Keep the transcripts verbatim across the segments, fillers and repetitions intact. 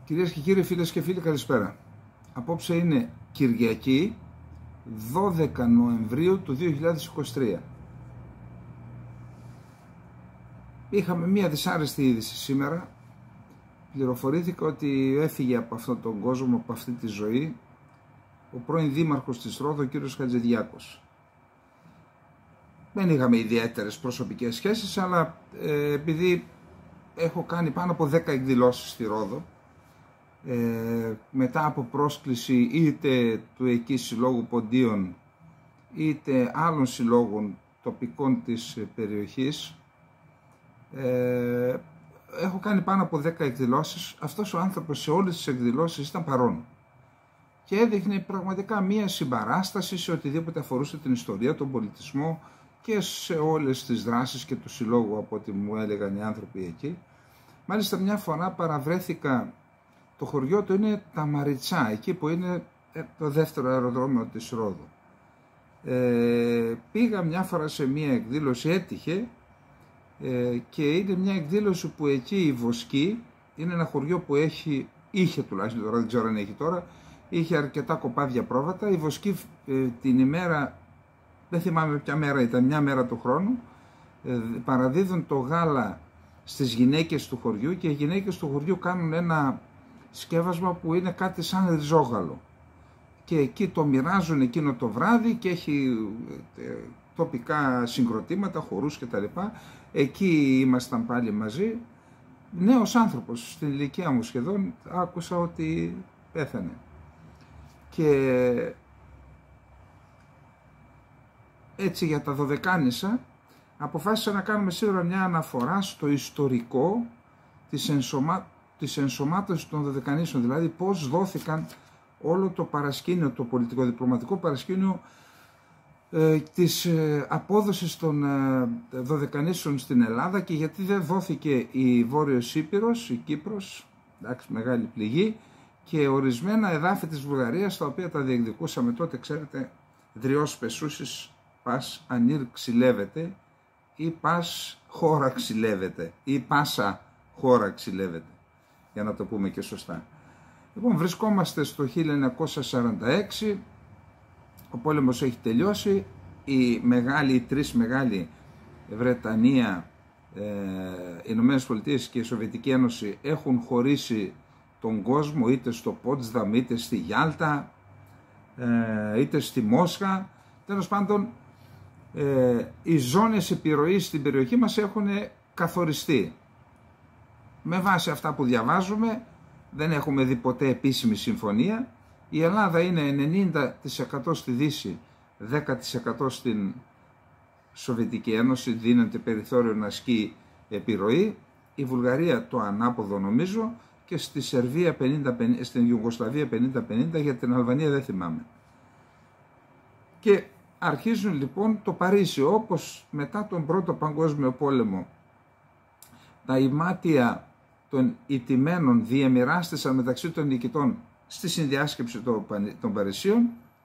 Κυρίες και κύριοι, φίλες και φίλοι, καλησπέρα. Απόψε είναι Κυριακή, δώδεκα Νοεμβρίου του δύο χιλιάδες είκοσι τρία. Είχαμε μία δυσάρεστη είδηση σήμερα. Πληροφορήθηκα ότι έφυγε από αυτόν τον κόσμο, από αυτή τη ζωή, ο πρώην δήμαρχος της Ρόδου, ο κύριος Χατζηδιάκος. Δεν είχαμε ιδιαίτερες προσωπικές σχέσεις, αλλά ε, επειδή έχω κάνει πάνω από δέκα εκδηλώσεις στη Ρόδο, Ε, μετά από πρόσκληση είτε του εκεί συλλόγου Ποντίων είτε άλλων συλλόγων τοπικών της περιοχής, ε, έχω κάνει πάνω από δέκα εκδηλώσεις. Αυτός ο άνθρωπος σε όλες τις εκδηλώσεις ήταν παρόν και έδειχνε πραγματικά μία συμπαράσταση σε οτιδήποτε αφορούσε την ιστορία, τον πολιτισμό και σε όλες τις δράσεις και του συλλόγου, από ό,τι μου έλεγαν οι άνθρωποι εκεί. Μάλιστα μια φορά παραβρέθηκα. Το χωριό του είναι τα Μαριτσά, εκεί που είναι το δεύτερο αεροδρόμιο της Ρόδου. Ε, πήγα μια φορά σε μια εκδήλωση, έτυχε, ε, και είναι μια εκδήλωση που εκεί η Βοσκή, είναι ένα χωριό που έχει, είχε τουλάχιστον, τώρα δεν ξέρω αν έχει τώρα, είχε αρκετά κοπάδια πρόβατα. Η Βοσκή ε, την ημέρα, δεν θυμάμαι ποια μέρα ήταν, μια μέρα του χρόνου, ε, παραδίδουν το γάλα στις γυναίκες του χωριού και οι γυναίκες του χωριού κάνουν ένα σκεύασμα που είναι κάτι σαν ριζόγαλο και εκεί το μοιράζουν εκείνο το βράδυ και έχει τοπικά συγκροτήματα, χορούς κτλ. Εκεί ήμασταν πάλι μαζί. Νέος άνθρωπος, στην ηλικία μου σχεδόν, άκουσα ότι πέθανε. Και έτσι για τα Δωδεκάνησα αποφάσισα να κάνουμε σίγουρα μια αναφορά στο ιστορικό της ενσωμάτωσης της ενσωμάτωσης των Δωδεκανήσεων, δηλαδή πώς δόθηκαν όλο το παρασκήνιο, το πολιτικό-διπλωματικό παρασκήνιο ε, της ε, απόδοσης των ε, Δωδεκανήσεων στην Ελλάδα και γιατί δεν δόθηκε η Βόρειος Ήπειρος, η Κύπρος, εντάξει, μεγάλη πληγή, και ορισμένα εδάφη της Βουλγαρίας, τα οποία τα διεκδικούσαμε τότε, ξέρετε, δριός πεσούσης, πας ανήρ ξυλεύεται ή πας χώρα ξυλεύεται ή πάσα χώρα ξυλεύεται, για να το πούμε και σωστά. Λοιπόν, βρισκόμαστε στο χίλια εννιακόσια σαράντα έξι, ο πόλεμος έχει τελειώσει, οι, μεγάλοι, οι τρεις μεγάλοι, Βρετανία, ε, οι Ηνωμένες Πολιτείες και η Σοβιετική Ένωση, έχουν χωρίσει τον κόσμο είτε στο Πότσδαμ, είτε στη Γιάλτα, ε, είτε στη Μόσχα. Τέλος πάντων, ε, οι ζώνες επιρροής στην περιοχή μας έχουν καθοριστεί. Με βάση αυτά που διαβάζουμε, δεν έχουμε δει ποτέ επίσημη συμφωνία. Η Ελλάδα είναι ενενήντα τοις εκατό στη Δύση, δέκα τοις εκατό στην Σοβιετική Ένωση, δίνεται περιθώριο να ασκεί επιρροή. Η Βουλγαρία το ανάποδο νομίζω, και στη Σερβία πενήντα πενήντα, στην Ιουγκοσλαβία πενήντα πενήντα, για την Αλβανία δεν θυμάμαι. Και αρχίζουν λοιπόν το Παρίσι, όπως μετά τον Πρώτο Παγκόσμιο Πόλεμο τα ημάτια των ηττημένων διεμοιράστησαν μεταξύ των νικητών στη συνδιάσκεψη των Παρισίων,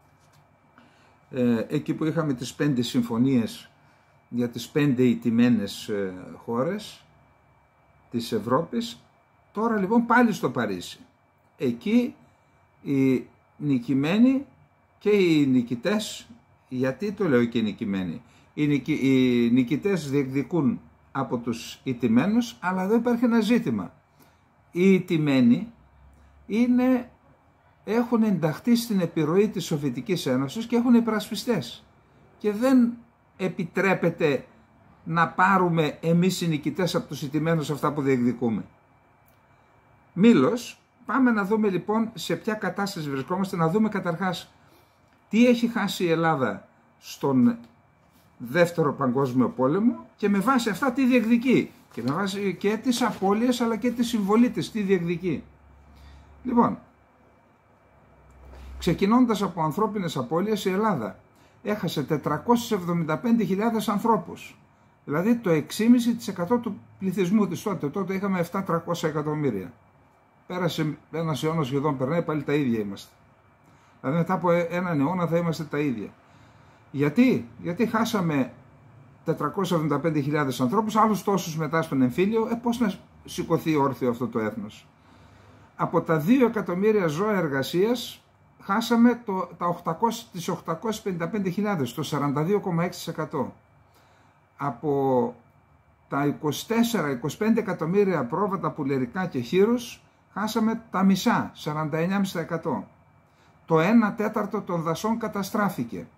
ε, εκεί που είχαμε τις πέντε συμφωνίες για τις πέντε ηττημένες ε, χώρες της Ευρώπης. Τώρα λοιπόν πάλι στο Παρίσι, εκεί οι νικημένοι και οι νικητές, γιατί το λέω και οι νικημένοι, οι, νικη, οι νικητές διεκδικούν από τους ηττημένους, αλλά εδώ υπάρχει ένα ζήτημα. Οι ηττημένοι είναι, έχουν ενταχθεί στην επιρροή της Σοβιετικής Ένωσης και έχουν υπερασπιστές και δεν επιτρέπεται να πάρουμε εμείς οι νικητές από τους ηττημένους αυτά που διεκδικούμε. Μήλος, πάμε να δούμε λοιπόν σε ποια κατάσταση βρισκόμαστε, να δούμε καταρχάς τι έχει χάσει η Ελλάδα στον Δεύτερο Παγκόσμιο Πόλεμο και με βάση αυτά τι διεκδικεί και με βάση και τις απώλειες αλλά και τη συμβολή της τι διεκδικεί. Λοιπόν, ξεκινώντας από ανθρώπινες απώλειες, η Ελλάδα έχασε τετρακόσιες εβδομήντα πέντε χιλιάδες ανθρώπους, δηλαδή το έξι κόμμα πέντε τοις εκατό του πληθυσμού της τότε. Τότε είχαμε επτά χιλιάδες τριακόσια εκατομμύρια. Πέρασε ένας αιώνας, σχεδόν περνάει, πάλι τα ίδια είμαστε. Δηλαδή μετά από έναν αιώνα θα είμαστε τα ίδια. Γιατί, Γιατί χάσαμε τετρακόσιες εβδομήντα πέντε χιλιάδες ανθρώπους, άλλους τόσους μετά στον εμφύλιο, ε, πώς να σηκωθεί όρθιο αυτό το έθνος. Από τα δύο εκατομμύρια ζώα εργασίας χάσαμε το, τα οκτακόσιες, τις οκτακόσιες πενήντα πέντε χιλιάδες, το σαράντα δύο κόμμα έξι τοις εκατό. Από τα είκοσι τέσσερα με είκοσι πέντε εκατομμύρια πρόβατα πουλερικά και χείρους χάσαμε τα μισά, σαράντα εννέα κόμμα πέντε τοις εκατό. Το ένα τέταρτο των δασών καταστράφηκε.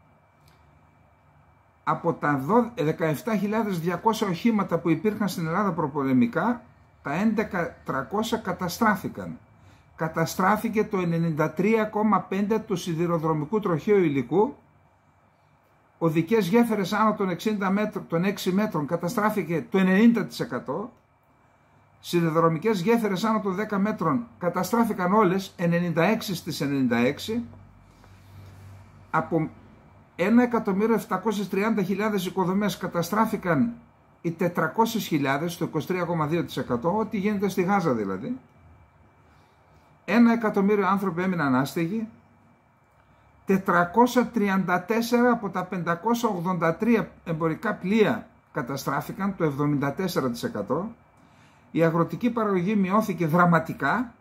Από τα δεκαεπτά χιλιάδες διακόσια οχήματα που υπήρχαν στην Ελλάδα προπολεμικά, τα έντεκα χιλιάδες τριακόσια καταστράφηκαν. Καταστράφηκε το ενενήντα τρία κόμμα πέντε τοις εκατό του σιδηροδρομικού τροχαίου υλικού. Οδικές γέφυρες άνω των, εξήντα μέτρων, των έξι μέτρων καταστράφηκε το ενενήντα τοις εκατό. Σιδηροδρομικές γέφυρες άνω των δέκα μέτρων καταστράφηκαν όλες, ενενήντα έξι στις ενενήντα έξι. Από ένα εκατομμύριο επτακόσιες τριάντα χιλιάδες οικοδομές καταστράφηκαν οι τετρακόσιες χιλιάδες, το είκοσι τρία κόμμα δύο τοις εκατό, ό,τι γίνεται στη Γάζα δηλαδή. Ένα εκατομμύριο άνθρωποι έμειναν άστεγοι. τετρακόσια τριάντα τέσσερα από τα πεντακόσια ογδόντα τρία εμπορικά πλοία καταστράφηκαν, το εβδομήντα τέσσερα τοις εκατό. Η αγροτική παραγωγή μειώθηκε δραματικά.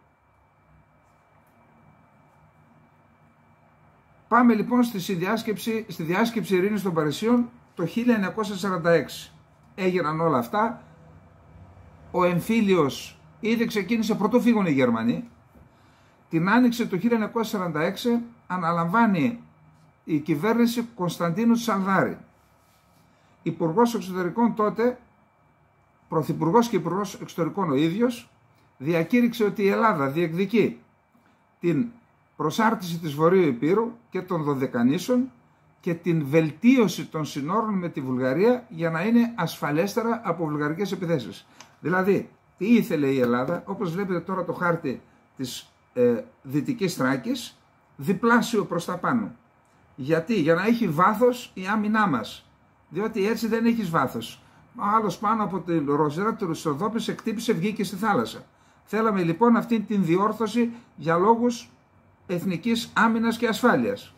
Πάμε λοιπόν στη διάσκεψη, στη διάσκεψη ειρήνης των Παρισίων το χίλια εννιακόσια σαράντα έξι. Έγιναν όλα αυτά. Ο εμφύλιος ήδη ξεκίνησε, πρωτού φύγουν οι Γερμανοί. Την άνοιξη του χίλια εννιακόσια σαράντα έξι αναλαμβάνει η κυβέρνηση Κωνσταντίνου Σαλδάρη. Υπουργός Εξωτερικών τότε, Πρωθυπουργός και Υπουργός Εξωτερικών ο ίδιος, διακήρυξε ότι η Ελλάδα διεκδικεί την προσάρτηση της Βορείου Ηπείρου και των Δωδεκανήσων και την βελτίωση των συνόρων με τη Βουλγαρία για να είναι ασφαλέστερα από βουλγαρικές επιθέσεις. Δηλαδή, τι ήθελε η Ελλάδα, όπως βλέπετε τώρα το χάρτη της ε, Δυτικής Θράκης, διπλάσιο προς τα πάνω. Γιατί, για να έχει βάθος η άμυνά μας, διότι έτσι δεν έχεις βάθος. Ο άλλος πάνω από την ροζερά του Ρουσοδόπης εκτύπησε, βγήκε στη θάλασσα. Θέλαμε λοιπόν αυτή την διόρθωση για λόγους εθνικής άμυνας και ασφάλειας.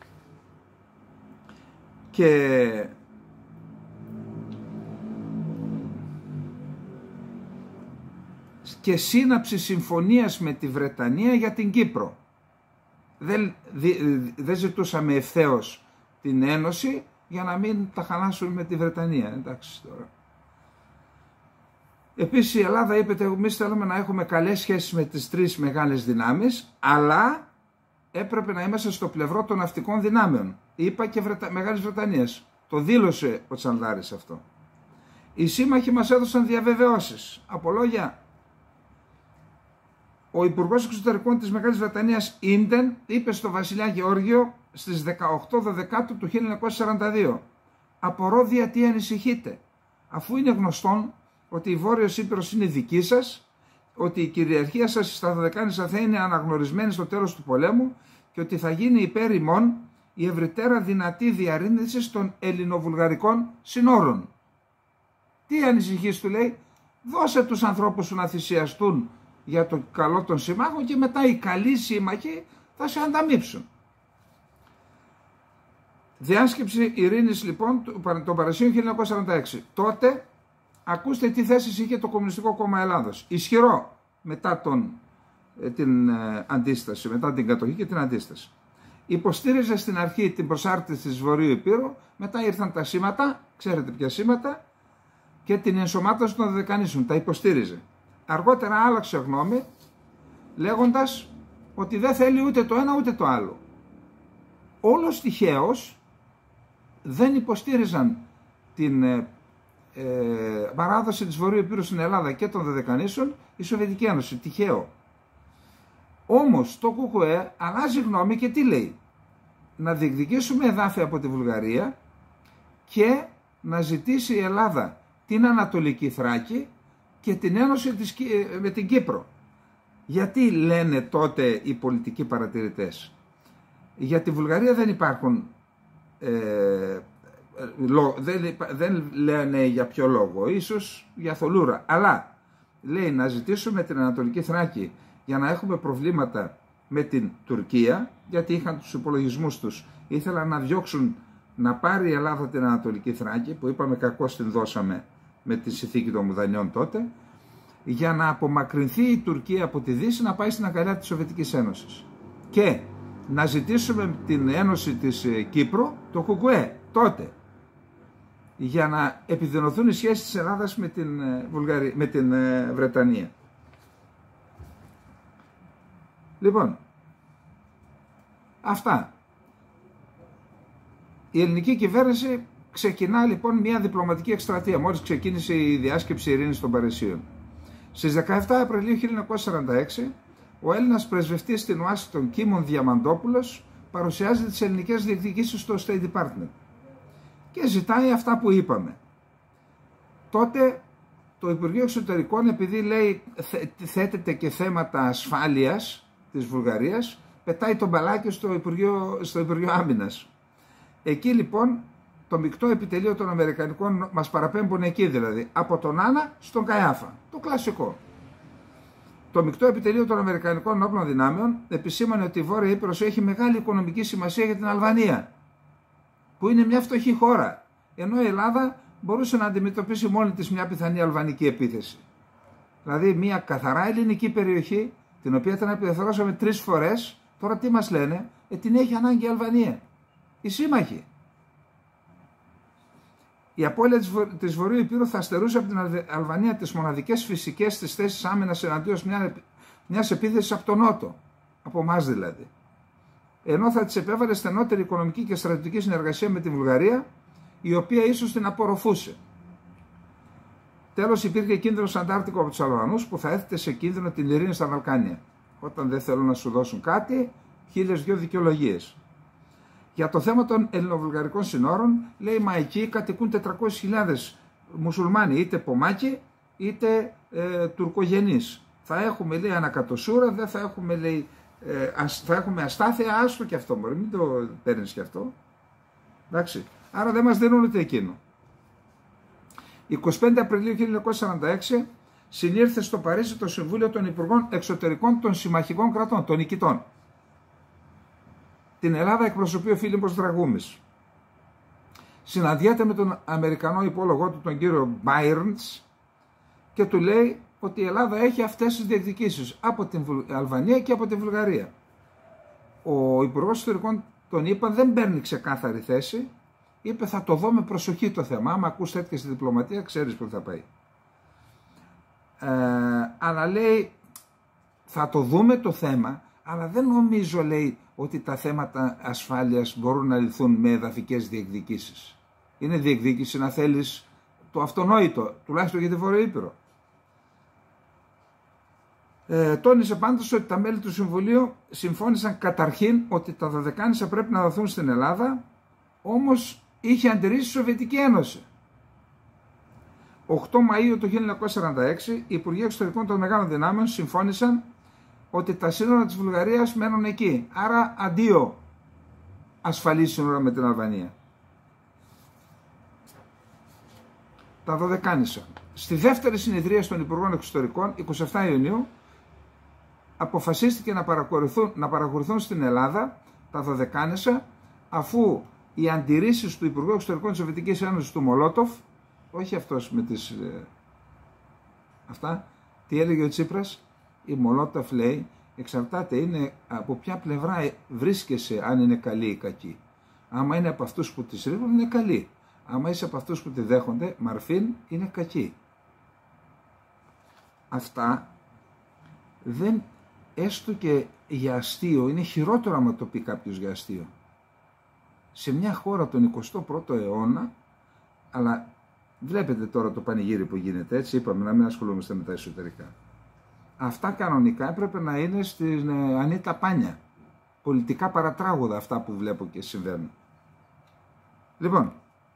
Και και σύναψη συμφωνίας με τη Βρετανία για την Κύπρο. Δεν, δεν ζητούσαμε ευθέως την Ένωση για να μην τα χαλάσουμε με τη Βρετανία. Εντάξει τώρα. Επίσης η Ελλάδα είπε ότι εμείς θέλουμε να έχουμε καλές σχέσεις με τις τρεις μεγάλες δυνάμεις, αλλά έπρεπε να είμαστε στο πλευρό των ναυτικών δυνάμεων. Είπα και Βρετα... Μεγάλης Βρετανίας. Το δήλωσε ο Τσαλδάρης αυτό. Οι σύμμαχοι μας έδωσαν διαβεβαιώσεις. Από λόγια, ο Υπουργός Εξωτερικών της Μεγάλης Βρετανίας, Ίντεν, είπε στο βασιλιά Γεώργιο στις δεκαοκτώ Δεκάτου του χίλια εννιακόσια σαράντα δύο: «Απορώ γιατί ανησυχείτε, αφού είναι γνωστόν ότι η Βόρειος Ήπειρος είναι δική σας, ότι η κυριαρχία σας στα Δωδεκάνησα θα είναι αναγνωρισμένη στο τέλος του πολέμου και ότι θα γίνει υπέρ ημών η ευρυτέρα δυνατή διαρρήνηση των ελληνοβουλγαρικών συνόρων». Τι ανησυχείς, του λέει, δώσε τους ανθρώπους σου να θυσιαστούν για το καλό των συμμάχων και μετά οι καλοί σύμμαχοι θα σε ανταμείψουν. Διάσκεψη ειρήνης λοιπόν των Παρισίων χίλια εννιακόσια σαράντα έξι. Τότε ακούστε τι θέσεις είχε το Κομμουνιστικό Κόμμα Ελλάδος. Ισχυρό μετά τον, την ε, αντίσταση, μετά την κατοχή και την αντίσταση. Υποστήριζε στην αρχή την προσάρτηση της Βορείου Ηπείρου, μετά ήρθαν τα σήματα, ξέρετε ποια σήματα, και την ενσωμάτωση των Δωδεκανήσων, τα υποστήριζε. Αργότερα άλλαξε γνώμη, λέγοντας ότι δεν θέλει ούτε το ένα ούτε το άλλο. Όλος τυχαίως δεν υποστήριζαν την ε, ε, παράδοση της Βορείου Ηπείρου στην Ελλάδα και των Δωδεκανήσων η Σοβιετική Ένωση. Τυχαίο. Όμως το ΚΚΕ αλλάζει γνώμη και τι λέει? Να διεκδικήσουμε εδάφια από τη Βουλγαρία και να ζητήσει η Ελλάδα την Ανατολική Θράκη και την ένωση της, με την Κύπρο. Γιατί λένε τότε οι πολιτικοί παρατηρητές? Για τη Βουλγαρία δεν υπάρχουν, ε, λο, δεν, δεν λένε για ποιο λόγο, ίσως για θολούρα, αλλά λέει να ζητήσουμε την Ανατολική Θράκη για να έχουμε προβλήματα με την Τουρκία, γιατί είχαν τους υπολογισμούς τους, ήθελαν να διώξουν να πάρει η Ελλάδα την Ανατολική Θράκη, που είπαμε κακώς την δώσαμε με τη συνθήκη των Μουδανιών τότε, για να απομακρυνθεί η Τουρκία από τη Δύση, να πάει στην αγκαλιά της Σοβιετικής Ένωσης. Και να ζητήσουμε την Ένωση της Κύπρου, το Κουκουέ, τότε, για να επιδεινωθούν οι σχέσεις της Ελλάδας με την, Βουλγαρία, με την Βρετανία. Λοιπόν, αυτά. Η ελληνική κυβέρνηση ξεκινά λοιπόν μια διπλωματική εκστρατεία, μόλις ξεκίνησε η διάσκεψη ειρήνης των Παρισίων. Στις δεκαεφτά Απριλίου χίλια εννιακόσια σαράντα έξι, ο Έλληνας πρεσβευτής στην Ουάσιγκτον, Κίμων Διαμαντόπουλος, παρουσιάζει τις ελληνικές διεκδικήσεις στο State Department και ζητάει αυτά που είπαμε. Τότε το Υπουργείο Εξωτερικών, επειδή λέει θέτεται και θέματα ασφάλειας της Βουλγαρίας, πετάει τον μπαλάκι στο Υπουργείο, στο Υπουργείο Άμυνας. Εκεί λοιπόν το μεικτό επιτελείο των Αμερικανικών μας παραπέμπουν εκεί, δηλαδή από τον Άννα στον Καϊάφα, το κλασικό. Το μεικτό επιτελείο των Αμερικανικών όπλων δυνάμεων επισήμανε ότι η Βόρεια Ήπειρος έχει μεγάλη οικονομική σημασία για την Αλβανία, που είναι μια φτωχή χώρα, ενώ η Ελλάδα μπορούσε να αντιμετωπίσει μόνη της μια πιθανή αλβανική επίθεση. Δηλαδή μια καθαρά ελληνική περιοχή, την οποία την απελευθερώσαμε τρεις φορές, τώρα τι μας λένε, ε, την έχει ανάγκη η Αλβανία. Οι σύμμαχοι. Η απώλεια της Βορείου Υπήρου θα στερούσε από την Αλβανία τις μοναδικές φυσικές της θέσεις άμυνας εναντίον μια, μιας επίθεσης από τον Νότο, από εμάς δηλαδή. Ενώ θα της επέβαλε στενότερη οικονομική και στρατιωτική συνεργασία με τη Βουλγαρία, η οποία ίσως την απορροφούσε. Τέλος, υπήρχε κίνδυνος αντάρτικο από τους Αλβανούς που θα έθετε σε κίνδυνο την ειρήνη στα Βαλκάνια. Όταν δεν θέλουν να σου δώσουν κάτι, χίλιες δυο δικαιολογίες. Για το θέμα των ελληνοβουλγαρικών συνόρων, λέει, μα εκεί κατοικούν τετρακόσιες χιλιάδες μουσουλμάνοι, είτε πομάκοι είτε ε, τουρκογενείς. Θα έχουμε, λέει, ανακατοσούρα, δεν θα έχουμε, λέει, ε, ασ, θα έχουμε αστάθεια, άστο και αυτό, μπορεί, μην το παίρνεις και αυτό. Εντάξει, άρα δεν μας δίνουν ούτε εκείνο. εικοστή πέμπτη Απριλίου χίλια εννιακόσια σαράντα έξι συνήρθε στο Παρίσι το Συμβούλιο των Υπουργών Εξωτερικών των Συμμαχικών Κρατών, των νικητών. Την Ελλάδα εκπροσωπεί ο Φίλιππος Δραγούμης. Συναντιέται με τον Αμερικανό υπόλογό του, τον κύριο Μπάιρντς, και του λέει ότι η Ελλάδα έχει αυτές τις διεκδικήσεις από την Αλβανία και από την Βουλγαρία. Ο Υπουργός Εξωτερικών τον είπα, δεν παίρνει ξεκάθαρη θέση, είπε θα το δω με προσοχή το θέμα, άμα ακούς τέτοια στη διπλωματία ξέρεις που θα πάει. Ε, αλλά λέει θα το δούμε το θέμα, αλλά δεν νομίζω, λέει, ότι τα θέματα ασφάλειας μπορούν να λυθούν με εδαφικές διεκδικήσεις. Είναι διεκδίκηση να θέλεις το αυτονόητο, τουλάχιστον για τη Βόρεια Ήπειρο. Ε, τόνισε πάντως ότι τα μέλη του Συμβουλίου συμφώνησαν καταρχήν ότι τα Δωδεκάνησα πρέπει να δοθούν στην Ελλάδα, όμως είχε αντιρρήσει η Σοβιετική Ένωση. οκτώ Μαΐου του χίλια εννιακόσια σαράντα έξι οι Υπουργοί Εξωτερικών των Μεγάλων Δυνάμεων συμφώνησαν ότι τα σύνορα της Βουλγαρίας μένουν εκεί. Άρα αντίο ασφαλή σύνορα με την Αλβανία. Τα Δωδεκάνησα. Στη δεύτερη συνεδρία των Υπουργών Εξωτερικών, εικοστή εβδόμη Ιουνίου, αποφασίστηκε να παραχωρηθούν, να παραχωρηθούν στην Ελλάδα τα Δωδεκάνησα, αφού οι αντιρρήσεις του Υπουργού Εξωτερικών της Σοβιετικής Ένωσης του Μολότοφ, όχι αυτός με τις... Ε, αυτά, τι έλεγε ο Τσίπρας, η Μολότοφ λέει, εξαρτάται είναι από ποια πλευρά βρίσκεσαι, αν είναι καλή ή κακή. Άμα είναι από αυτούς που τις ρίχνουν, είναι καλή. Άμα είσαι από αυτούς που τη δέχονται, μαρφήν, είναι κακή. Αυτά δεν, έστω και για αστείο, είναι χειρότερο άμα το πει κάποιος για αστείο. Σε μια χώρα τον εικοστό πρώτο αιώνα, αλλά βλέπετε τώρα το πανηγύρι που γίνεται, έτσι είπαμε να μην ασχολούμαστε με τα εσωτερικά. Αυτά κανονικά έπρεπε να είναι στην ε, Ανίτα Πάνια. Πολιτικά παρατράγουδα αυτά που βλέπω και συμβαίνουν. Λοιπόν,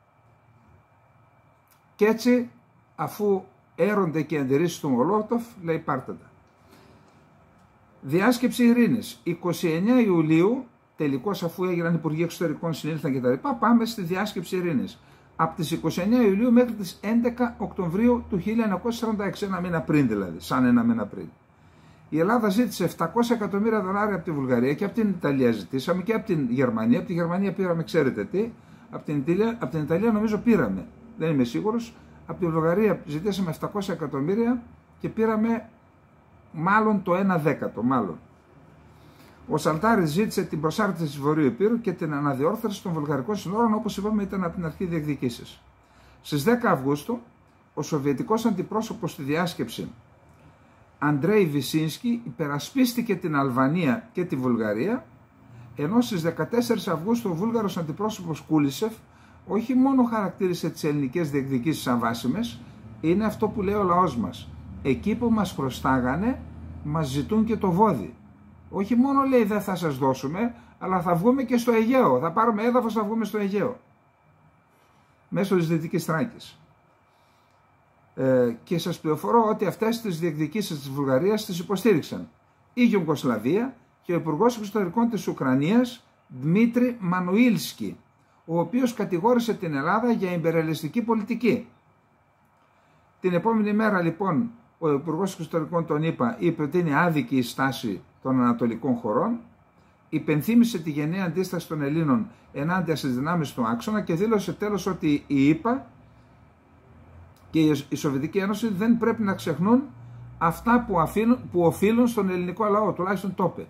και έτσι αφού έρονται και αντιρρήσεις του Μολότοφ, λέει πάρτε τα. Διάσκεψη ειρήνης. εικοστή ενάτη Ιουλίου, τελικώς αφού έγιναν Υπουργοί Εξωτερικών, συνήλθαν κτλ. Πάμε στη διάσκεψη ειρήνης. Από τις εικοστή ενάτη Ιουλίου μέχρι τις έντεκα Οκτωβρίου του χίλια εννιακόσια σαράντα έξι, ένα μήνα πριν δηλαδή, σαν ένα μήνα πριν. Η Ελλάδα ζήτησε επτακόσια εκατομμύρια δολάρια από τη Βουλγαρία και από την Ιταλία ζητήσαμε και από την Γερμανία. Από τη Γερμανία πήραμε, ξέρετε τι, από την Ιταλία, από την Ιταλία νομίζω πήραμε, δεν είμαι σίγουρος. Από τη Βουλγαρία ζητήσαμε επτακόσια εκατομμύρια και πήραμε μάλλον το ένα δέκατο, μάλλον. Ο Σαλτάρης ζήτησε την προσάρτηση της Βορείου Ηπείρου και την αναδιόρθωση των βουλγαρικών συνόρων, όπως είπαμε ήταν από την αρχή διεκδικήσεις. Στις δέκα Αυγούστου, ο Σοβιετικός αντιπρόσωπος στη διάσκεψη Αντρέι Βισίνσκι υπερασπίστηκε την Αλβανία και τη Βουλγαρία, ενώ στις δεκατέσσερις Αυγούστου ο Βούλγαρος αντιπρόσωπος Κούλισεφ όχι μόνο χαρακτήρισε τις ελληνικές διεκδικήσεις σαν βάσιμες, είναι αυτό που λέει ο λαός μας. Εκεί που μας χρωστάγανε, μας ζητούν και το βόδι. Όχι μόνο λέει δεν θα σας δώσουμε, αλλά θα βγούμε και στο Αιγαίο. Θα πάρουμε έδαφος, θα βγούμε στο Αιγαίο. Μέσω της Δυτικής Θράκης. Ε, και σας πληροφορώ ότι αυτές τις διεκδικήσεις της Βουλγαρίας τις υποστήριξαν η Ιουγκοσλαβία και ο Υπουργός Εξωτερικών της Ουκρανίας Δημήτρη Μανουήλσκι, ο οποίος κατηγόρησε την Ελλάδα για ιμπεριαλιστική πολιτική. Την επόμενη μέρα λοιπόν ο Υπουργός Εξωτερικών των ΗΠΑ είπε ότι είναι άδικη η στάση των ανατολικών χωρών, υπενθύμησε τη γενναία αντίσταση των Ελλήνων ενάντια στις δυνάμεις του άξονα και δήλωσε τέλος ότι η ΗΠΑ και η Σοβιετική Ένωση δεν πρέπει να ξεχνούν αυτά που, αφήνουν, που οφείλουν στον ελληνικό λαό, τουλάχιστον το είπε.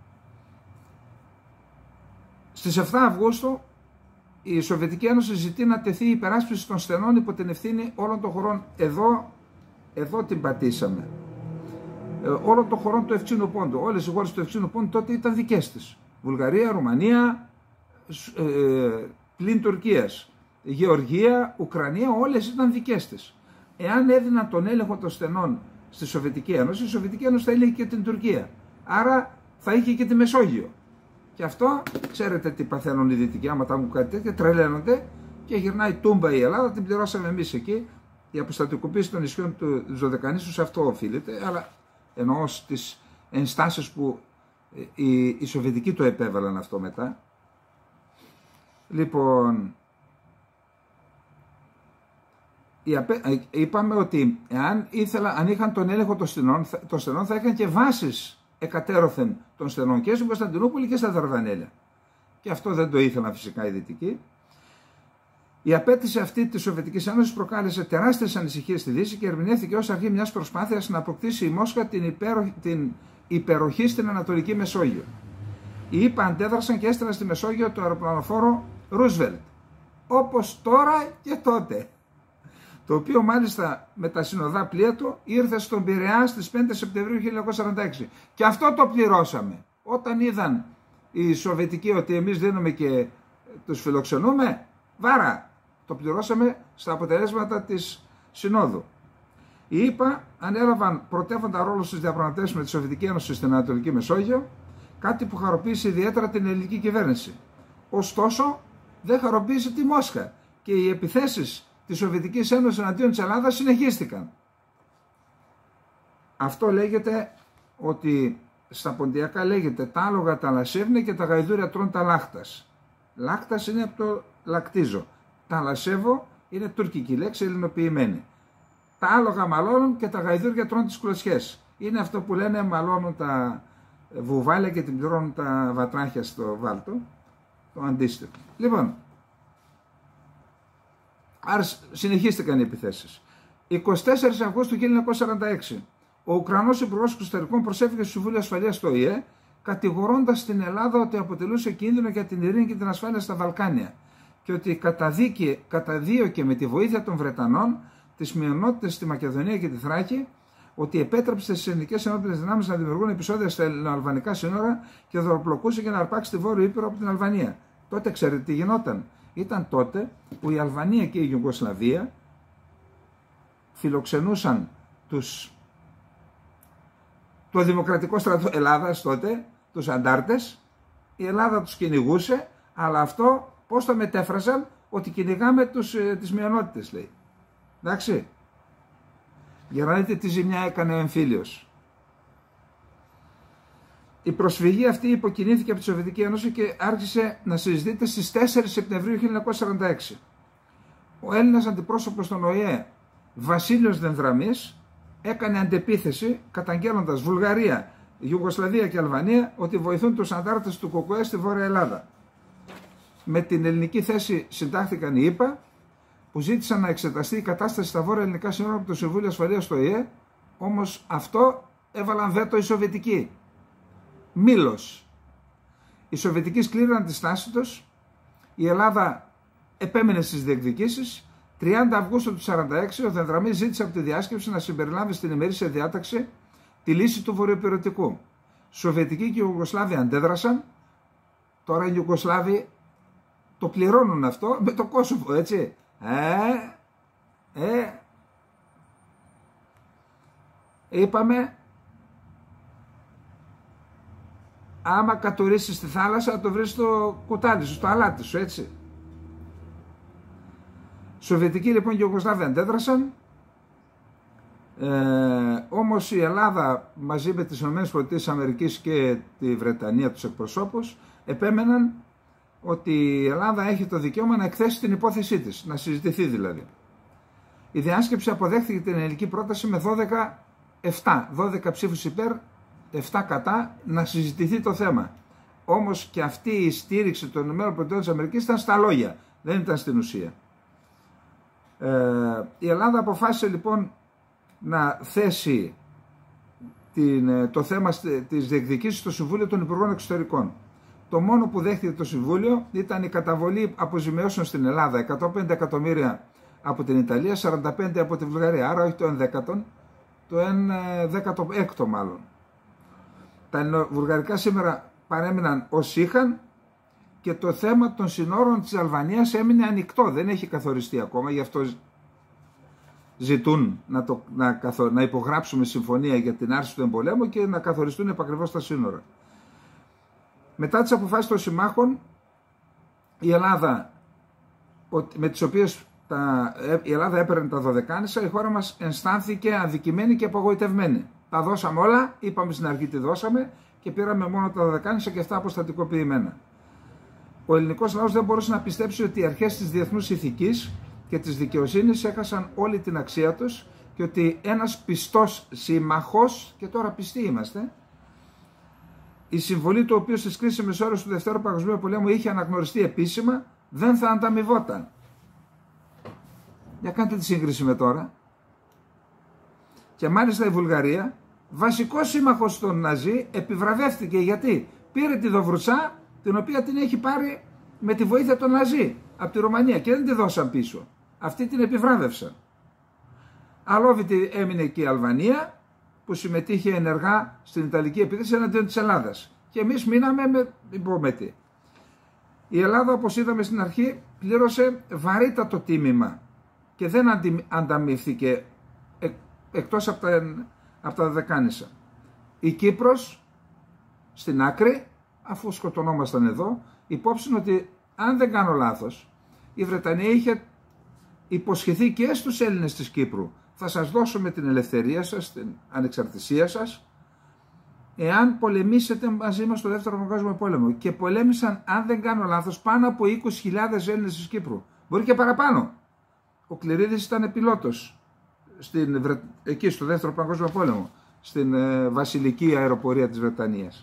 Στις επτά Αυγούστου η Σοβιετική Ένωση ζητεί να τεθεί η υπεράσπιση των στενών υπό την ευθύνη όλων των χωρών. Εδώ, εδώ την πατήσαμε. Ε, όλων των χωρών του Ευξήνου Πόντου. Όλες οι χώρες του Ευξήνου Πόντου τότε ήταν δικές της. Βουλγαρία, Ρουμανία, ε, πλην Τουρκίας, Γεωργία, Ουκρανία, όλες ήταν δικές της. Εάν έδιναν τον έλεγχο των στενών στη Σοβιετική Ένωση, η Σοβιετική Ένωση θα έλεγε και την Τουρκία. Άρα θα είχε και τη Μεσόγειο. Και αυτό, ξέρετε τι παθαίνουν οι Δυτικοί, άμα τα έχουν κάτι τέτοιο, τρελαίνονται και γυρνάει τούμπα η Ελλάδα, την πληρώσαμε εμείς εκεί. Η αποστατικοποίηση των νησιών του Δωδεκανήσου σε αυτό οφείλεται, αλλά εννοώ στις ενστάσεις που οι, οι Σοβιετικοί το επέβαλαν αυτό μετά. Λοιπόν, είπαμε ότι εάν ήθελα, αν είχαν τον έλεγχο των στενών, των στενών θα είχαν και βάσεις εκατέρωθεν των στενών και στην Κωνσταντινούπολη και στα Δαρδανέλια. Και αυτό δεν το ήθελαν φυσικά οι Δυτικοί. Η απέτηση αυτή της Σοβιετικής Ένωσης προκάλεσε τεράστιες ανησυχίες στη Δύση και ερμηνεύθηκε ως αρχή μιας προσπάθειας να αποκτήσει η Μόσχα την, υπερο... την υπεροχή στην Ανατολική Μεσόγειο. Οι ΗΠΑ αντέδρασαν και έστειλαν στη Μεσόγειο το αεροπλανοφόρο Ρούσβελτ, όπως τώρα και τότε, το οποίο μάλιστα με τα συνοδά πλοία του ήρθε στον Πειραιά στις πέντε Σεπτεμβρίου χίλια εννιακόσια σαράντα έξι. Και αυτό το πληρώσαμε. Όταν είδαν οι Σοβιετικοί ότι εμείς δίνουμε και τους φιλοξενούμε, βάρα, το πληρώσαμε στα αποτελέσματα της Συνόδου. Οι ΗΠΑ ανέλαβαν πρωτεύοντα ρόλο στις διαπραγματεύσεις με τη Σοβιετική Ένωση στην Ανατολική Μεσόγειο, κάτι που χαροποίησε ιδιαίτερα την ελληνική κυβέρνηση. Ωστόσο, δεν χαροποίησε τη Μόσχα και οι επιθέσεις της Σοβιετικής Ένωσης εναντίον της Ελλάδας συνεχίστηκαν. Αυτό λέγεται ότι στα ποντιακά λέγεται τα άλογα τα λασεύνε και τα γαϊδούρια τρώνε τα λάχτας. Λάχτας είναι από το λακτίζω. Τα λασεύω είναι τουρκική λέξη, ελληνοποιημένη. Τα άλογα μαλώνουν και τα γαϊδούρια τρώνε τις κλωτσιές. Είναι αυτό που λένε μαλώνουν τα βουβάλια και την πληρώνουν τα βατράχια στο βάλτο. Το αντίστοιχο. Λοιπόν, άρα συνεχίστηκαν οι επιθέσεις. εικοστή τέταρτη Αυγούστου χίλια εννιακόσια σαράντα έξι, ο Ουκρανός Υπουργός Εξωτερικών προσέφηκε στο Συμβούλιο Ασφαλείας του Ο Η Ε, κατηγορώντας την Ελλάδα ότι αποτελούσε κίνδυνο για την ειρήνη και την ασφάλεια στα Βαλκάνια και ότι καταδίωκε με τη βοήθεια των Βρετανών τις μειονότητες στη Μακεδονία και τη Θράκη, ότι επέτρεψε στις ελληνικές ενόπλες δυνάμεις να δημιουργούν επεισόδια στα ελληνοαλβανικά σύνορα και δωροπλοκούσε για να αρπάξει τη Βόρειο Ήπειρο από την Αλβανία. Τότε ξέρετε τι γινόταν. Ήταν τότε που η Αλβανία και η Ιουγκοσλαβία φιλοξενούσαν τους, το Δημοκρατικό Στρατό Ελλάδας τότε, τους αντάρτες. Η Ελλάδα τους κυνηγούσε, αλλά αυτό πώς το μετέφραζαν, ότι κυνηγάμε τους, τις μειονότητες, λέει. Εντάξει. Για να δείτε τι ζημιά έκανε ο εμφύλιος. Η προσφυγή αυτή υποκινήθηκε από τη Σοβιετική Ένωση και άρχισε να συζητείται στις τέσσερις Σεπτεμβρίου χίλια εννιακόσια σαράντα έξι. Ο Έλληνας αντιπρόσωπος στον Ο Η Ε, Βασίλειος Δενδραμής, έκανε αντεπίθεση καταγγέλλοντας Βουλγαρία, Ιουγκοσλαβία και Αλβανία ότι βοηθούν τους αντάρτες του ΚΚΕ στη Βόρεια Ελλάδα. Με την ελληνική θέση συντάχθηκαν οι ΗΠΑ, που ζήτησαν να εξεταστεί η κατάσταση στα βόρεια ελληνικά σύνορα από το Συμβούλιο Ασφαλείας του Ο Η Ε όμως αυτό έβαλαν βέτο οι Σοβιετικοί. Μήλος. Οι Σοβιετικοί σκλήρωναν τη στάση τους, η Ελλάδα επέμεινε στις διεκδικήσεις. τριάντα Αυγούστου του χίλια εννιακόσια σαράντα έξι ο Δενδραμής ζήτησε από τη διάσκεψη να συμπεριλάβει στην ημερήσια διάταξη τη λύση του βορειοπυρωτικού. Σοβιετικοί και οι Ιουγκοσλάβοι αντέδρασαν. Τώρα οι Ιουγκοσλάβοι το πληρώνουν αυτό με το Κόσοβο, έτσι. Ε, ε, είπαμε, άμα κατουρίσεις στη θάλασσα το βρεις στο κουτάλι σου, στο αλάτι σου, έτσι. Σοβιετικοί λοιπόν και οι Ιουγκοσλάβοι αντέδρασαν, ε, όμως η Ελλάδα μαζί με τις ΗΠΑ και τη Βρετανία, τους εκπροσώπους, επέμεναν ότι η Ελλάδα έχει το δικαίωμα να εκθέσει την υπόθεσή της, να συζητηθεί δηλαδή. Η διάσκεψη αποδέχθηκε την ελληνική πρόταση με δώδεκα επτά, δώδεκα ψήφους υπέρ, επτά κατά, να συζητηθεί το θέμα. Όμως και αυτή η στήριξη των ΗΠΑ ήταν στα λόγια, δεν ήταν στην ουσία. Ε, η Ελλάδα αποφάσισε λοιπόν να θέσει την, το θέμα της διεκδικήσης στο Συμβούλιο των Υπουργών Εξωτερικών. Το μόνο που δέχτηκε το Συμβούλιο ήταν η καταβολή αποζημιώσεων στην Ελλάδα, εκατόν πενήντα εκατομμύρια από την Ιταλία, σαράντα πέντε από τη Βουλγαρία, άρα όχι το ενδέκατο, το δέκατο έκτο μάλλον. Τα βουλγαρικά σήμερα παρέμειναν ως είχαν και το θέμα των συνόρων της Αλβανίας έμεινε ανοιχτό, δεν έχει καθοριστεί ακόμα, γι' αυτό ζητούν να, το, να, καθο, να υπογράψουμε συμφωνία για την άρση του εμπολέμου και να καθοριστούν επακριβώς τα σύνορα. Μετά τις αποφάσεις των συμμάχων, η Ελλάδα, με τις οποίες τα, η Ελλάδα έπαιρνε τα Δωδεκάνησα, η χώρα μας αισθάνθηκε αδικημένη και απογοητευμένη. Τα δώσαμε όλα, είπαμε στην αρχή τι δώσαμε και πήραμε μόνο τα Δωδεκάνησα και αυτά αποστατικοποιημένα. Ο ελληνικός λαός δεν μπορούσε να πιστέψει ότι οι αρχές της διεθνούς ηθικής και της δικαιοσύνης έχασαν όλη την αξία τους και ότι ένας πιστός σύμμαχος, και τώρα πιστοί είμαστε, η συμβολή του οποίου στις κρίσιμες ώρες του Δευτέρου Παγκοσμίου Πολέμου είχε αναγνωριστεί επίσημα, δεν θα ανταμοιβόταν. Για κάντε τη σύγκριση με τώρα. Και μάλιστα η Βουλγαρία, βασικός σύμμαχος των Ναζί, επιβραβεύτηκε γιατί πήρε τη Δοβρουτσά, την οποία την έχει πάρει με τη βοήθεια των Ναζί από τη Ρουμανία και δεν τη δώσαν πίσω. Αυτή την επιβράβευσαν. Αλόβητη έμεινε και η Αλβανία, που συμμετείχε ενεργά στην Ιταλική επίθεση εναντίον της Ελλάδας. Και εμείς μείναμε με υπομετή. Η Ελλάδα, όπως είδαμε στην αρχή, πλήρωσε βαρύτατο τίμημα και δεν ανταμείφθηκε εκ, εκτός από τα, από τα Δωδεκάνησα. Η Κύπρος, στην άκρη, αφού σκοτωνόμασταν εδώ, υπόψη ότι, αν δεν κάνω λάθος, η Βρετανία είχε υποσχεθεί και στους Έλληνες της Κύπρου: θα σας δώσουμε την ελευθερία σας, την ανεξαρτησία σας, εάν πολεμήσετε μαζί μας στο Δεύτερο Παγκόσμιο Πόλεμο. Και πολέμησαν, αν δεν κάνω λάθος, πάνω από είκοσι χιλιάδες Έλληνες της Κύπρου. Μπορεί και παραπάνω. Ο Κληρίδης ήταν πιλότος στην, εκεί στο Δεύτερο Παγκόσμιο Πόλεμο, στην ε, βασιλική αεροπορία της Βρετανίας.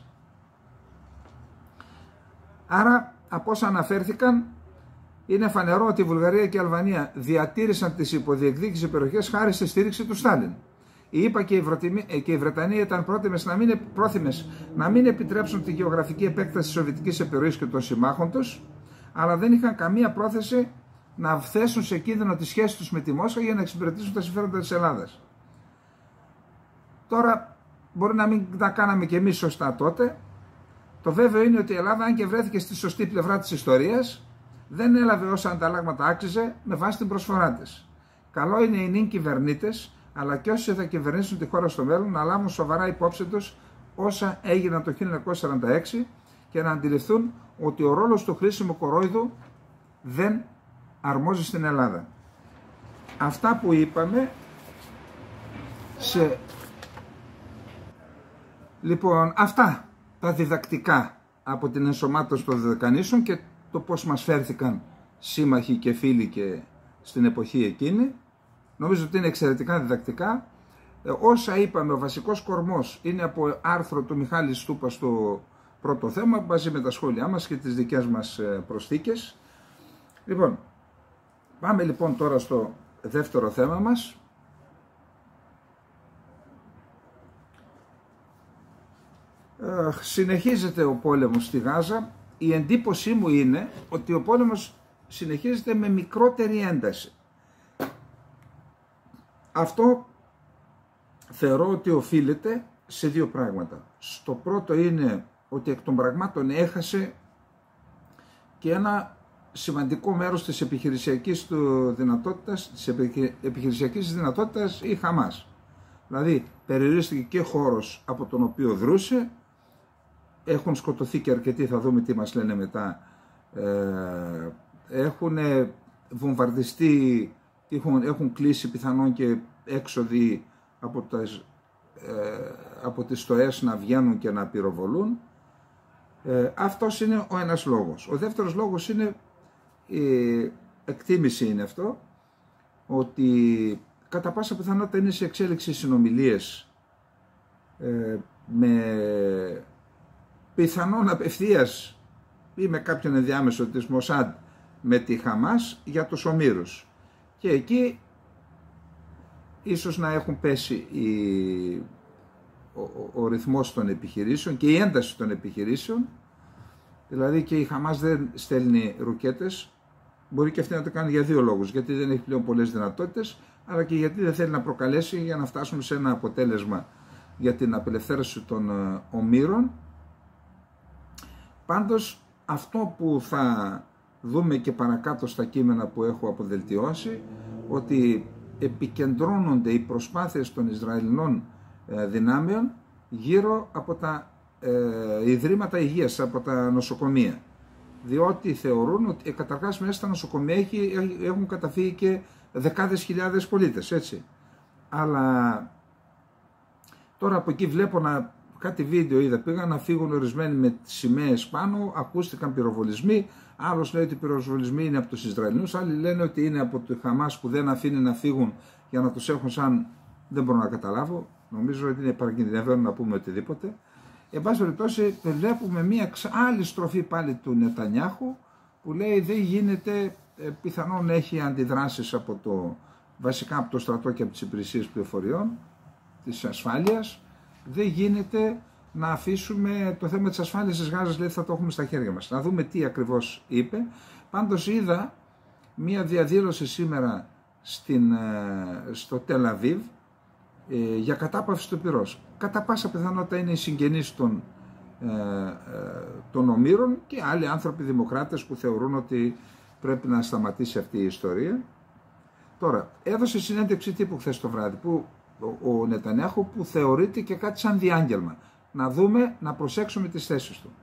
Άρα, από όσα αναφέρθηκαν, είναι φανερό ότι η Βουλγαρία και η Αλβανία διατήρησαν τις υποδιεκδίκησης περιοχές χάρη στη στήριξη του Στάλιν. Οι ΗΠΑ και η Βρετανία ήταν πρόθυμες να, μην, πρόθυμες να μην επιτρέψουν τη γεωγραφική επέκταση της σοβιετικής επιρροής και των συμμάχων τους, αλλά δεν είχαν καμία πρόθεση να θέσουν σε κίνδυνο τη σχέση τους με τη Μόσχα για να εξυπηρετήσουν τα συμφέροντα της Ελλάδας. Τώρα, μπορεί να μην τα κάναμε κι εμείς σωστά τότε. Το βέβαιο είναι ότι η Ελλάδα, αν και βρέθηκε στη σωστή πλευρά της ιστορίας, δεν έλαβε όσα ανταλλάγματα άξιζε με βάση την προσφορά της. Καλό είναι οι νυν κυβερνήτες, αλλά και όσοι θα κυβερνήσουν τη χώρα στο μέλλον, να λάβουν σοβαρά υπόψη τους όσα έγιναν το χίλια εννιακόσια σαράντα έξι και να αντιληφθούν ότι ο ρόλος του χρήσιμου κορόιδου δεν αρμόζει στην Ελλάδα. Αυτά που είπαμε σε... Λοιπόν, αυτά τα διδακτικά από την ενσωμάτωση των Δωδεκανήσων και το πώς μας φέρθηκαν σύμμαχοι και φίλοι και στην εποχή εκείνη. Νομίζω ότι είναι εξαιρετικά διδακτικά. Ε, όσα είπαμε, ο βασικός κορμός είναι από άρθρο του Μιχάλη Στούπα στο πρώτο θέμα, μαζί με τα σχόλιά μας και τις δικές μας προσθήκες. Λοιπόν, πάμε λοιπόν τώρα στο δεύτερο θέμα μας. Ε, συνεχίζεται ο πόλεμος στη Γάζα. Η εντύπωσή μου είναι ότι ο πόλεμος συνεχίζεται με μικρότερη ένταση. Αυτό θεωρώ ότι οφείλεται σε δύο πράγματα. Στο πρώτο είναι ότι εκ των πραγμάτων έχασε και ένα σημαντικό μέρος της επιχειρησιακής του δυνατότητας, της επιχειρησιακής δυνατότητας η Χαμάς. Δηλαδή περιορίστηκε και χώρος από τον οποίο δρούσε, έχουν σκοτωθεί και αρκετοί, θα δούμε τι μας λένε μετά, ε, έχουν βομβαρδιστεί, έχουν, έχουν κλείσει πιθανόν και έξοδοι από, τα, ε, από τις στοές να βγαίνουν και να πυροβολούν. Ε, αυτός είναι ο ένας λόγος. Ο δεύτερος λόγος είναι, η εκτίμηση είναι αυτό, ότι κατά πάσα πιθανότητα είναι σε εξέλιξη συνομιλίες ε, με πιθανόν απευθείας ή με κάποιον ενδιάμεσο της Μοσάντ με τη Χαμάς για τους ομήρους. Και εκεί ίσως να έχουν πέσει η, ο, ο, ο ρυθμός των επιχειρήσεων και η ένταση των επιχειρήσεων. Δηλαδή και η Χαμάς δεν στέλνει ρουκέτες, μπορεί και αυτή να το κάνει για δύο λόγους, γιατί δεν έχει πλέον πολλές δυνατότητες, αλλά και γιατί δεν θέλει να προκαλέσει για να φτάσουμε σε ένα αποτέλεσμα για την απελευθέρωση των ομήρων. Πάντως αυτό που θα δούμε και παρακάτω στα κείμενα που έχω αποδελτιώσει, ότι επικεντρώνονται οι προσπάθειες των Ισραηλινών δυνάμεων γύρω από τα ε, ιδρύματα υγείας, από τα νοσοκομεία. Διότι θεωρούν ότι ε, καταρχάς μέσα στα νοσοκομεία έχει, έχουν καταφύγει και δεκάδες χιλιάδες πολίτες, έτσι. Αλλά τώρα από εκεί βλέπω να, κάτι βίντεο είδα, πήγαν να φύγουν ορισμένοι με σημαίες πάνω, ακούστηκαν πυροβολισμοί, άλλος λέει ότι οι πυροβολισμοί είναι από τους Ισραηλινούς, άλλοι λένε ότι είναι από το Χαμάς που δεν αφήνει να φύγουν για να τους έχουν σαν, δεν μπορώ να καταλάβω, νομίζω ότι είναι παρακινδυνευμένο να πούμε οτιδήποτε. Εν πάση περιπτώσει βλέπουμε μια άλλη στροφή πάλι του Νετανιάχου που λέει δεν γίνεται, πιθανόν έχει αντιδράσεις από το, βασικά από το στρατό και από τις υπηρεσίες πληροφοριών της ασφάλειας, δεν γίνεται να αφήσουμε το θέμα της ασφάλειας της Γάζας, λέει θα το έχουμε στα χέρια μας. Να δούμε τι ακριβώς είπε. Πάντως είδα μια διαδήλωση σήμερα στην, στο Τελ Αβίβ ε, για κατάπαυση του πυρός. Κατά πάσα πιθανότητα είναι οι συγγενείς των, ε, ε, των ομήρων και άλλοι άνθρωποι δημοκράτες που θεωρούν ότι πρέπει να σταματήσει αυτή η ιστορία. Τώρα, έδωσε συνέντευξη τύπου χθες το βράδυ που ο, ο Νετανιάχου, που θεωρείται και κάτι σαν διάγγελμα. Να δούμε, να προσέξουμε τις θέσεις του.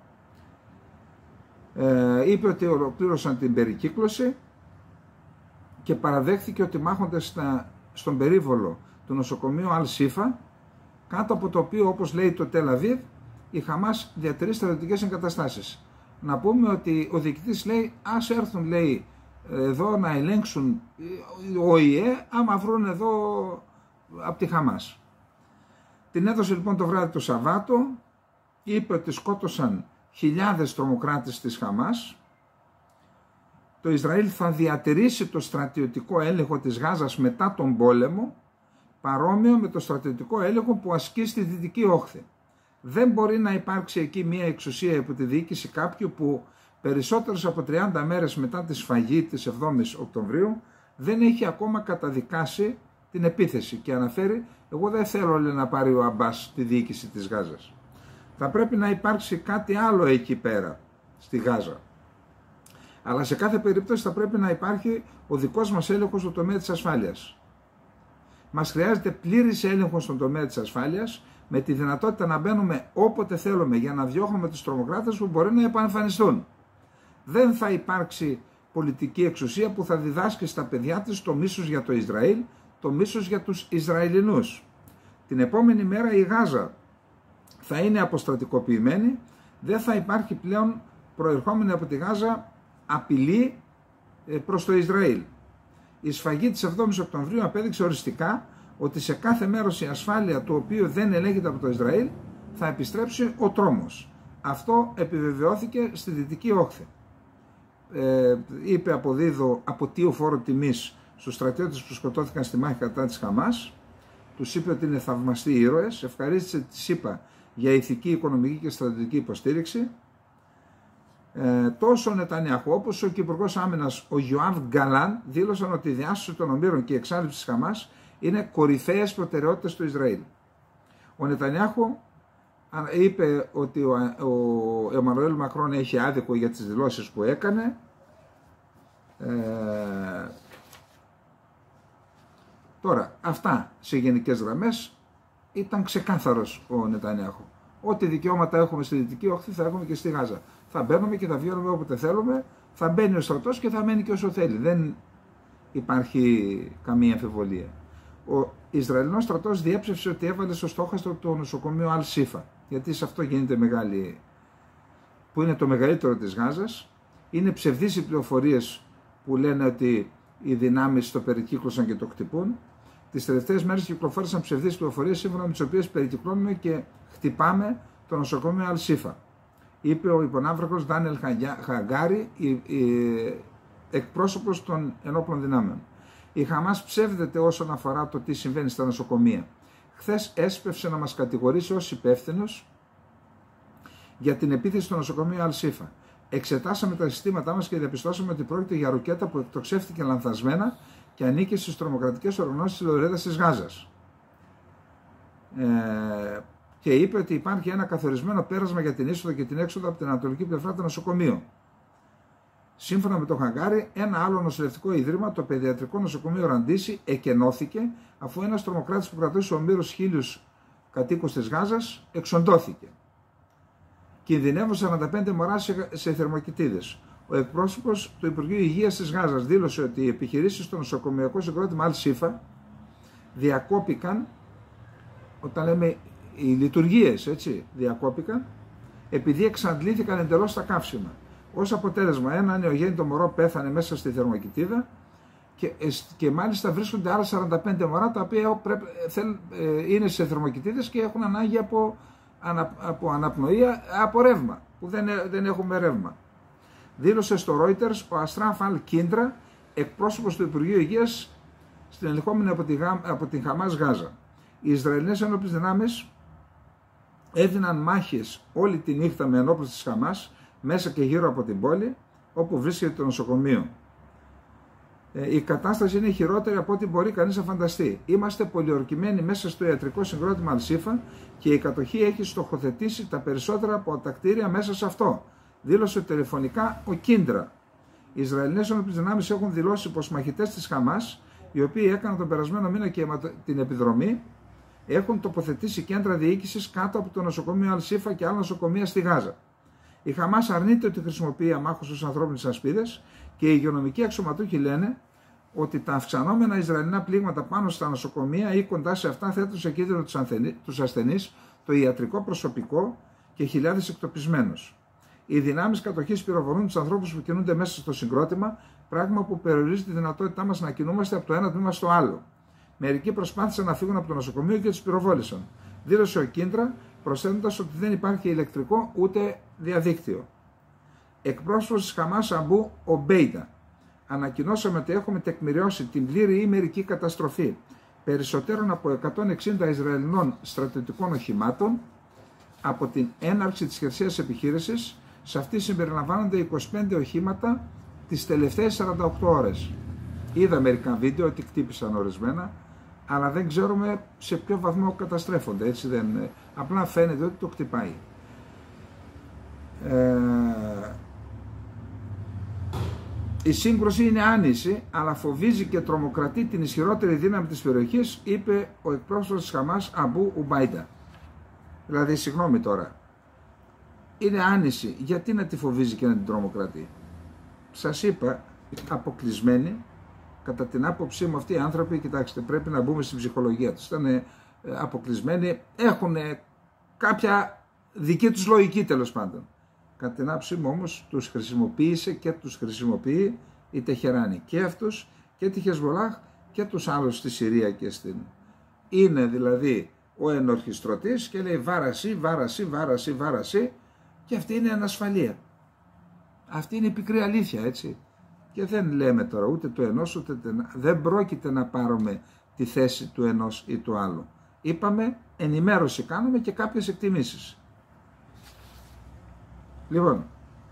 Ε, είπε ότι ολοκλήρωσαν την περικύκλωση και παραδέχθηκε ότι μάχονται στα, στον περίβολο του νοσοκομείου Αλ-Σίφα, κάτω από το οποίο, όπως λέει το Τελ Αβίβ, η Χαμάς διατηρεί στρατιωτικές εγκαταστάσεις. Να πούμε ότι ο διοικητής λέει, ας έρθουν, λέει, εδώ να ελέγξουν ο ΙΕ, άμα βρουν εδώ από τη Χαμάς. Την έδωσε λοιπόν το βράδυ το Σαββάτο, είπε ότι σκότωσαν χιλιάδες τρομοκράτες της Χαμάς. Το Ισραήλ θα διατηρήσει το στρατιωτικό έλεγχο της Γάζας μετά τον πόλεμο, παρόμοιο με το στρατιωτικό έλεγχο που ασκεί στη Δυτική Όχθη. Δεν μπορεί να υπάρξει εκεί μια εξουσία υπό τη διοίκηση κάποιου που περισσότερες από τριάντα μέρες μετά τη σφαγή της εβδόμης Οκτωβρίου δεν έχει ακόμα καταδικάσει την επίθεση και αναφέρει, εγώ δεν θέλω, λέει, να πάρει ο Αμπάς τη διοίκηση της Γάζας. Θα πρέπει να υπάρξει κάτι άλλο εκεί πέρα στη Γάζα. Αλλά σε κάθε περίπτωση θα πρέπει να υπάρχει ο δικός μας έλεγχος στο τομέα της ασφάλειας. Μας χρειάζεται πλήρης έλεγχος στον τομέα της ασφάλειας, με τη δυνατότητα να μπαίνουμε όποτε θέλουμε για να διώχνουμε τους τρομοκράτες που μπορεί να επανεμφανιστούν. Δεν θα υπάρξει πολιτική εξουσία που θα διδάσκει στα παιδιά της το μίσος για το Ισραήλ, το μίσος για τους Ισραηλινούς. Την επόμενη μέρα η Γάζα θα είναι αποστρατικοποιημένη, δεν θα υπάρχει πλέον προερχόμενη από τη Γάζα απειλή προς το Ισραήλ. Η σφαγή της εβδόμης Οκτωβρίου απέδειξε οριστικά ότι σε κάθε μέρος η ασφάλεια του οποίου δεν ελέγχεται από το Ισραήλ θα επιστρέψει ο τρόμος. Αυτό επιβεβαιώθηκε στη Δυτική Όχθη. Ε, είπε αποδίδω αποτείο φόρο τιμής στους στρατιώτες που σκοτώθηκαν στη μάχη κατά της Χαμάς. Τους είπε ότι είναι θαυμαστοί ήρωες. Ευχαρίστησε τη ΣΥΠΑ για ηθική, οικονομική και στρατιωτική υποστήριξη. Ε, τόσο ο Νετανιάχου όπως ο Υπουργός Άμυνας ο Γιοάβ Γκαλάν δήλωσαν ότι η διάσωση των ομήρων και η εξάλληψη της Χαμάς είναι κορυφαίες προτεραιότητες του Ισραήλ. Ο Νετανιάχου είπε ότι ο, ο Εμμανουέλ Μακρόν έχει άδικο για τις δηλώσεις που έκανε. Ε, τώρα, αυτά σε γενικές γραμμές. Ήταν ξεκάθαρος ο Νετανιάχου. Ό,τι δικαιώματα έχουμε στη Δυτική Όχθη θα έχουμε και στη Γάζα. Θα μπαίνουμε και θα βγαίνουμε όποτε θέλουμε, θα μπαίνει ο στρατός και θα μένει και όσο θέλει. Δεν υπάρχει καμία αμφιβολία. Ο Ισραηλινός στρατός διέψευσε ότι έβαλε στο στόχαστρο το νοσοκομείο Αλ-Σίφα, γιατί σε αυτό γίνεται μεγάλη, που είναι το μεγαλύτερο της Γάζας. Είναι ψευδείς οι πληροφορίες που λένε ότι οι δυνάμεις το περικύκλωσαν και το χτυπούν. Τις τελευταίες μέρες κυκλοφόρησαν ψευδείς πληροφορίες σύμφωνα με τις οποίες περικυκλώνουμε και χτυπάμε το νοσοκομείο Αλ-Σίφα. Είπε ο υποναύαρχος Ντάνιελ Χαγκάρη, εκπρόσωπος των ενόπλων δυνάμεων. Η Χαμάς ψεύδεται όσον αφορά το τι συμβαίνει στα νοσοκομεία. Χθες έσπευσε να μας κατηγορήσει ως υπεύθυνος για την επίθεση στο νοσοκομείο Αλ-Σίφα. Εξετάσαμε τα συστήματά μας και διαπιστώσαμε ότι πρόκειται για ρουκέτα που εκτοξεύτηκε λανθασμένα και ανήκει στις τρομοκρατικές οργανώσεις της Λωρίδας της Γάζας. Ε, και είπε ότι υπάρχει ένα καθορισμένο πέρασμα για την είσοδο και την έξοδο από την ανατολική πλευρά του νοσοκομείου. Σύμφωνα με τον Χαγκάρη, ένα άλλο νοσηλευτικό ίδρυμα, το Παιδιατρικό Νοσοκομείο Ραντίση, εκενώθηκε αφού ένας τρομοκράτης που κρατούσε ομήρους χίλιους κατοίκους της Γάζας εξοντώθηκε. Κινδυνεύουν σαράντα πέντε μωρά σε, σε θερμοκοιτίδες. Ο εκπρόσωπος του Υπουργείου Υγείας της Γάζας δήλωσε ότι οι επιχειρήσεις στο νοσοκομειακό συγκρότημα Αλ-Σίφα διακόπηκαν, όταν λέμε οι λειτουργίες, έτσι, διακόπηκαν, επειδή εξαντλήθηκαν εντελώς τα καύσιμα. Ως αποτέλεσμα, ένα νεογέννητο μωρό πέθανε μέσα στη θερμοκοιτίδα και, και μάλιστα βρίσκονται άλλα σαράντα πέντε μωρά τα οποία πρέπει, θέλ, είναι σε θερμοκοιτίδες και έχουν ανάγκη από, ανα, από αναπνοή, από ρεύμα, που δεν, δεν έχουμε ρεύμα. Δήλωσε στο Reuters ο Αστράφ Αλ Κίντρα, εκπρόσωπος του Υπουργείου Υγείας στην ελεγχόμενη από, τη, από την Χαμάς Γάζα. Οι Ισραηλινές ενόπλες δυνάμεις έδιναν μάχες όλη τη νύχτα με ενόπλους της Χαμάς μέσα και γύρω από την πόλη όπου βρίσκεται το νοσοκομείο. Ε, η κατάσταση είναι χειρότερη από ό,τι μπορεί κανείς να φανταστεί. Είμαστε πολιορκημένοι μέσα στο ιατρικό συγκρότημα Αλ-Σίφα και η κατοχή έχει στοχοθετήσει τα περισσότερα από τα κτίρια μέσα σε αυτό, δήλωσε τηλεφωνικά ο Κίντρα. Οι Ισραηλινές ενόπλες δυνάμεις έχουν δηλώσει πως μαχητές της Χαμάς, οι οποίοι έκαναν τον περασμένο μήνα και την επιδρομή, έχουν τοποθετήσει κέντρα διοίκησης κάτω από το νοσοκομείο Αλ-Σίφα και άλλα νοσοκομεία στη Γάζα. Η Χαμάς αρνείται ότι χρησιμοποιεί αμάχους ως ανθρώπινες ασπίδες και οι υγειονομικοί αξιωματούχοι λένε ότι τα αυξανόμενα Ισραηλινά πλήγματα πάνω στα νοσοκομεία ή κοντά σε αυτά θέτουν σε κίνδυνο τους ασθενείς, το ιατρικό προσωπικό και χιλιάδες εκτοπισμένους. Οι δυνάμεις κατοχής πυροβολούν τους ανθρώπους που κινούνται μέσα στο συγκρότημα, πράγμα που περιορίζει τη δυνατότητά μας να κινούμαστε από το ένα τμήμα στο άλλο. Μερικοί προσπάθησαν να φύγουν από το νοσοκομείο και τους πυροβόλησαν, δήλωσε ο Κίντρα, προσθέτοντας ότι δεν υπάρχει ηλεκτρικό ούτε διαδίκτυο. Εκπρόσωπος της Χαμάς Αμπού Ομπέιντα. Ανακοινώσαμε ότι έχουμε τεκμηριώσει την πλήρη ή μερική καταστροφή περισσότερων από εκατόν εξήντα Ισραηλινών στρατιωτικών οχημάτων από την έναρξη της χερσαίας επιχείρησης. Σε αυτή συμπεριλαμβάνονται είκοσι πέντε οχήματα τις τελευταίες σαράντα οκτώ ώρες. Είδα μερικά βίντεο ότι χτύπησαν ορισμένα, αλλά δεν ξέρουμε σε ποιο βαθμό καταστρέφονται. Έτσι δεν, απλά φαίνεται ότι το χτυπάει. Ε, η σύγκρουση είναι άνηση, αλλά φοβίζει και τρομοκρατεί την ισχυρότερη δύναμη της περιοχής, είπε ο εκπρόσωπος της Χαμάς Αμπού Ουμπάιντα. Δηλαδή, συγγνώμη τώρα, είναι άνηση, γιατί να τη φοβίζει και να την τρομοκρατεί? Σας είπα, αποκλεισμένοι, κατά την άποψή μου αυτοί οι άνθρωποι, κοιτάξτε, πρέπει να μπούμε στην ψυχολογία τους. Ήταν αποκλεισμένοι, έχουν κάποια δική τους λογική τέλος πάντων. Κατά την άποψή μου όμως τους χρησιμοποίησε και τους χρησιμοποιεί η Τεχεράνη. Και αυτούς και τη Χεσβολάχ και τους άλλους στη Συρία και στην... Είναι δηλαδή ο ενορχιστρωτής και λέει βάραση, βάραση, βάραση, βάραση και αυτή είναι ανασφαλεία. Αυτή είναι η πικρή αλήθεια, έτσι. Και δεν λέμε τώρα ούτε το ενός ούτε το... δεν πρόκειται να πάρουμε τη θέση του ενός ή του άλλου. Είπαμε, ενημέρωση κάνουμε και κάποιες εκτιμήσεις. Λοιπόν,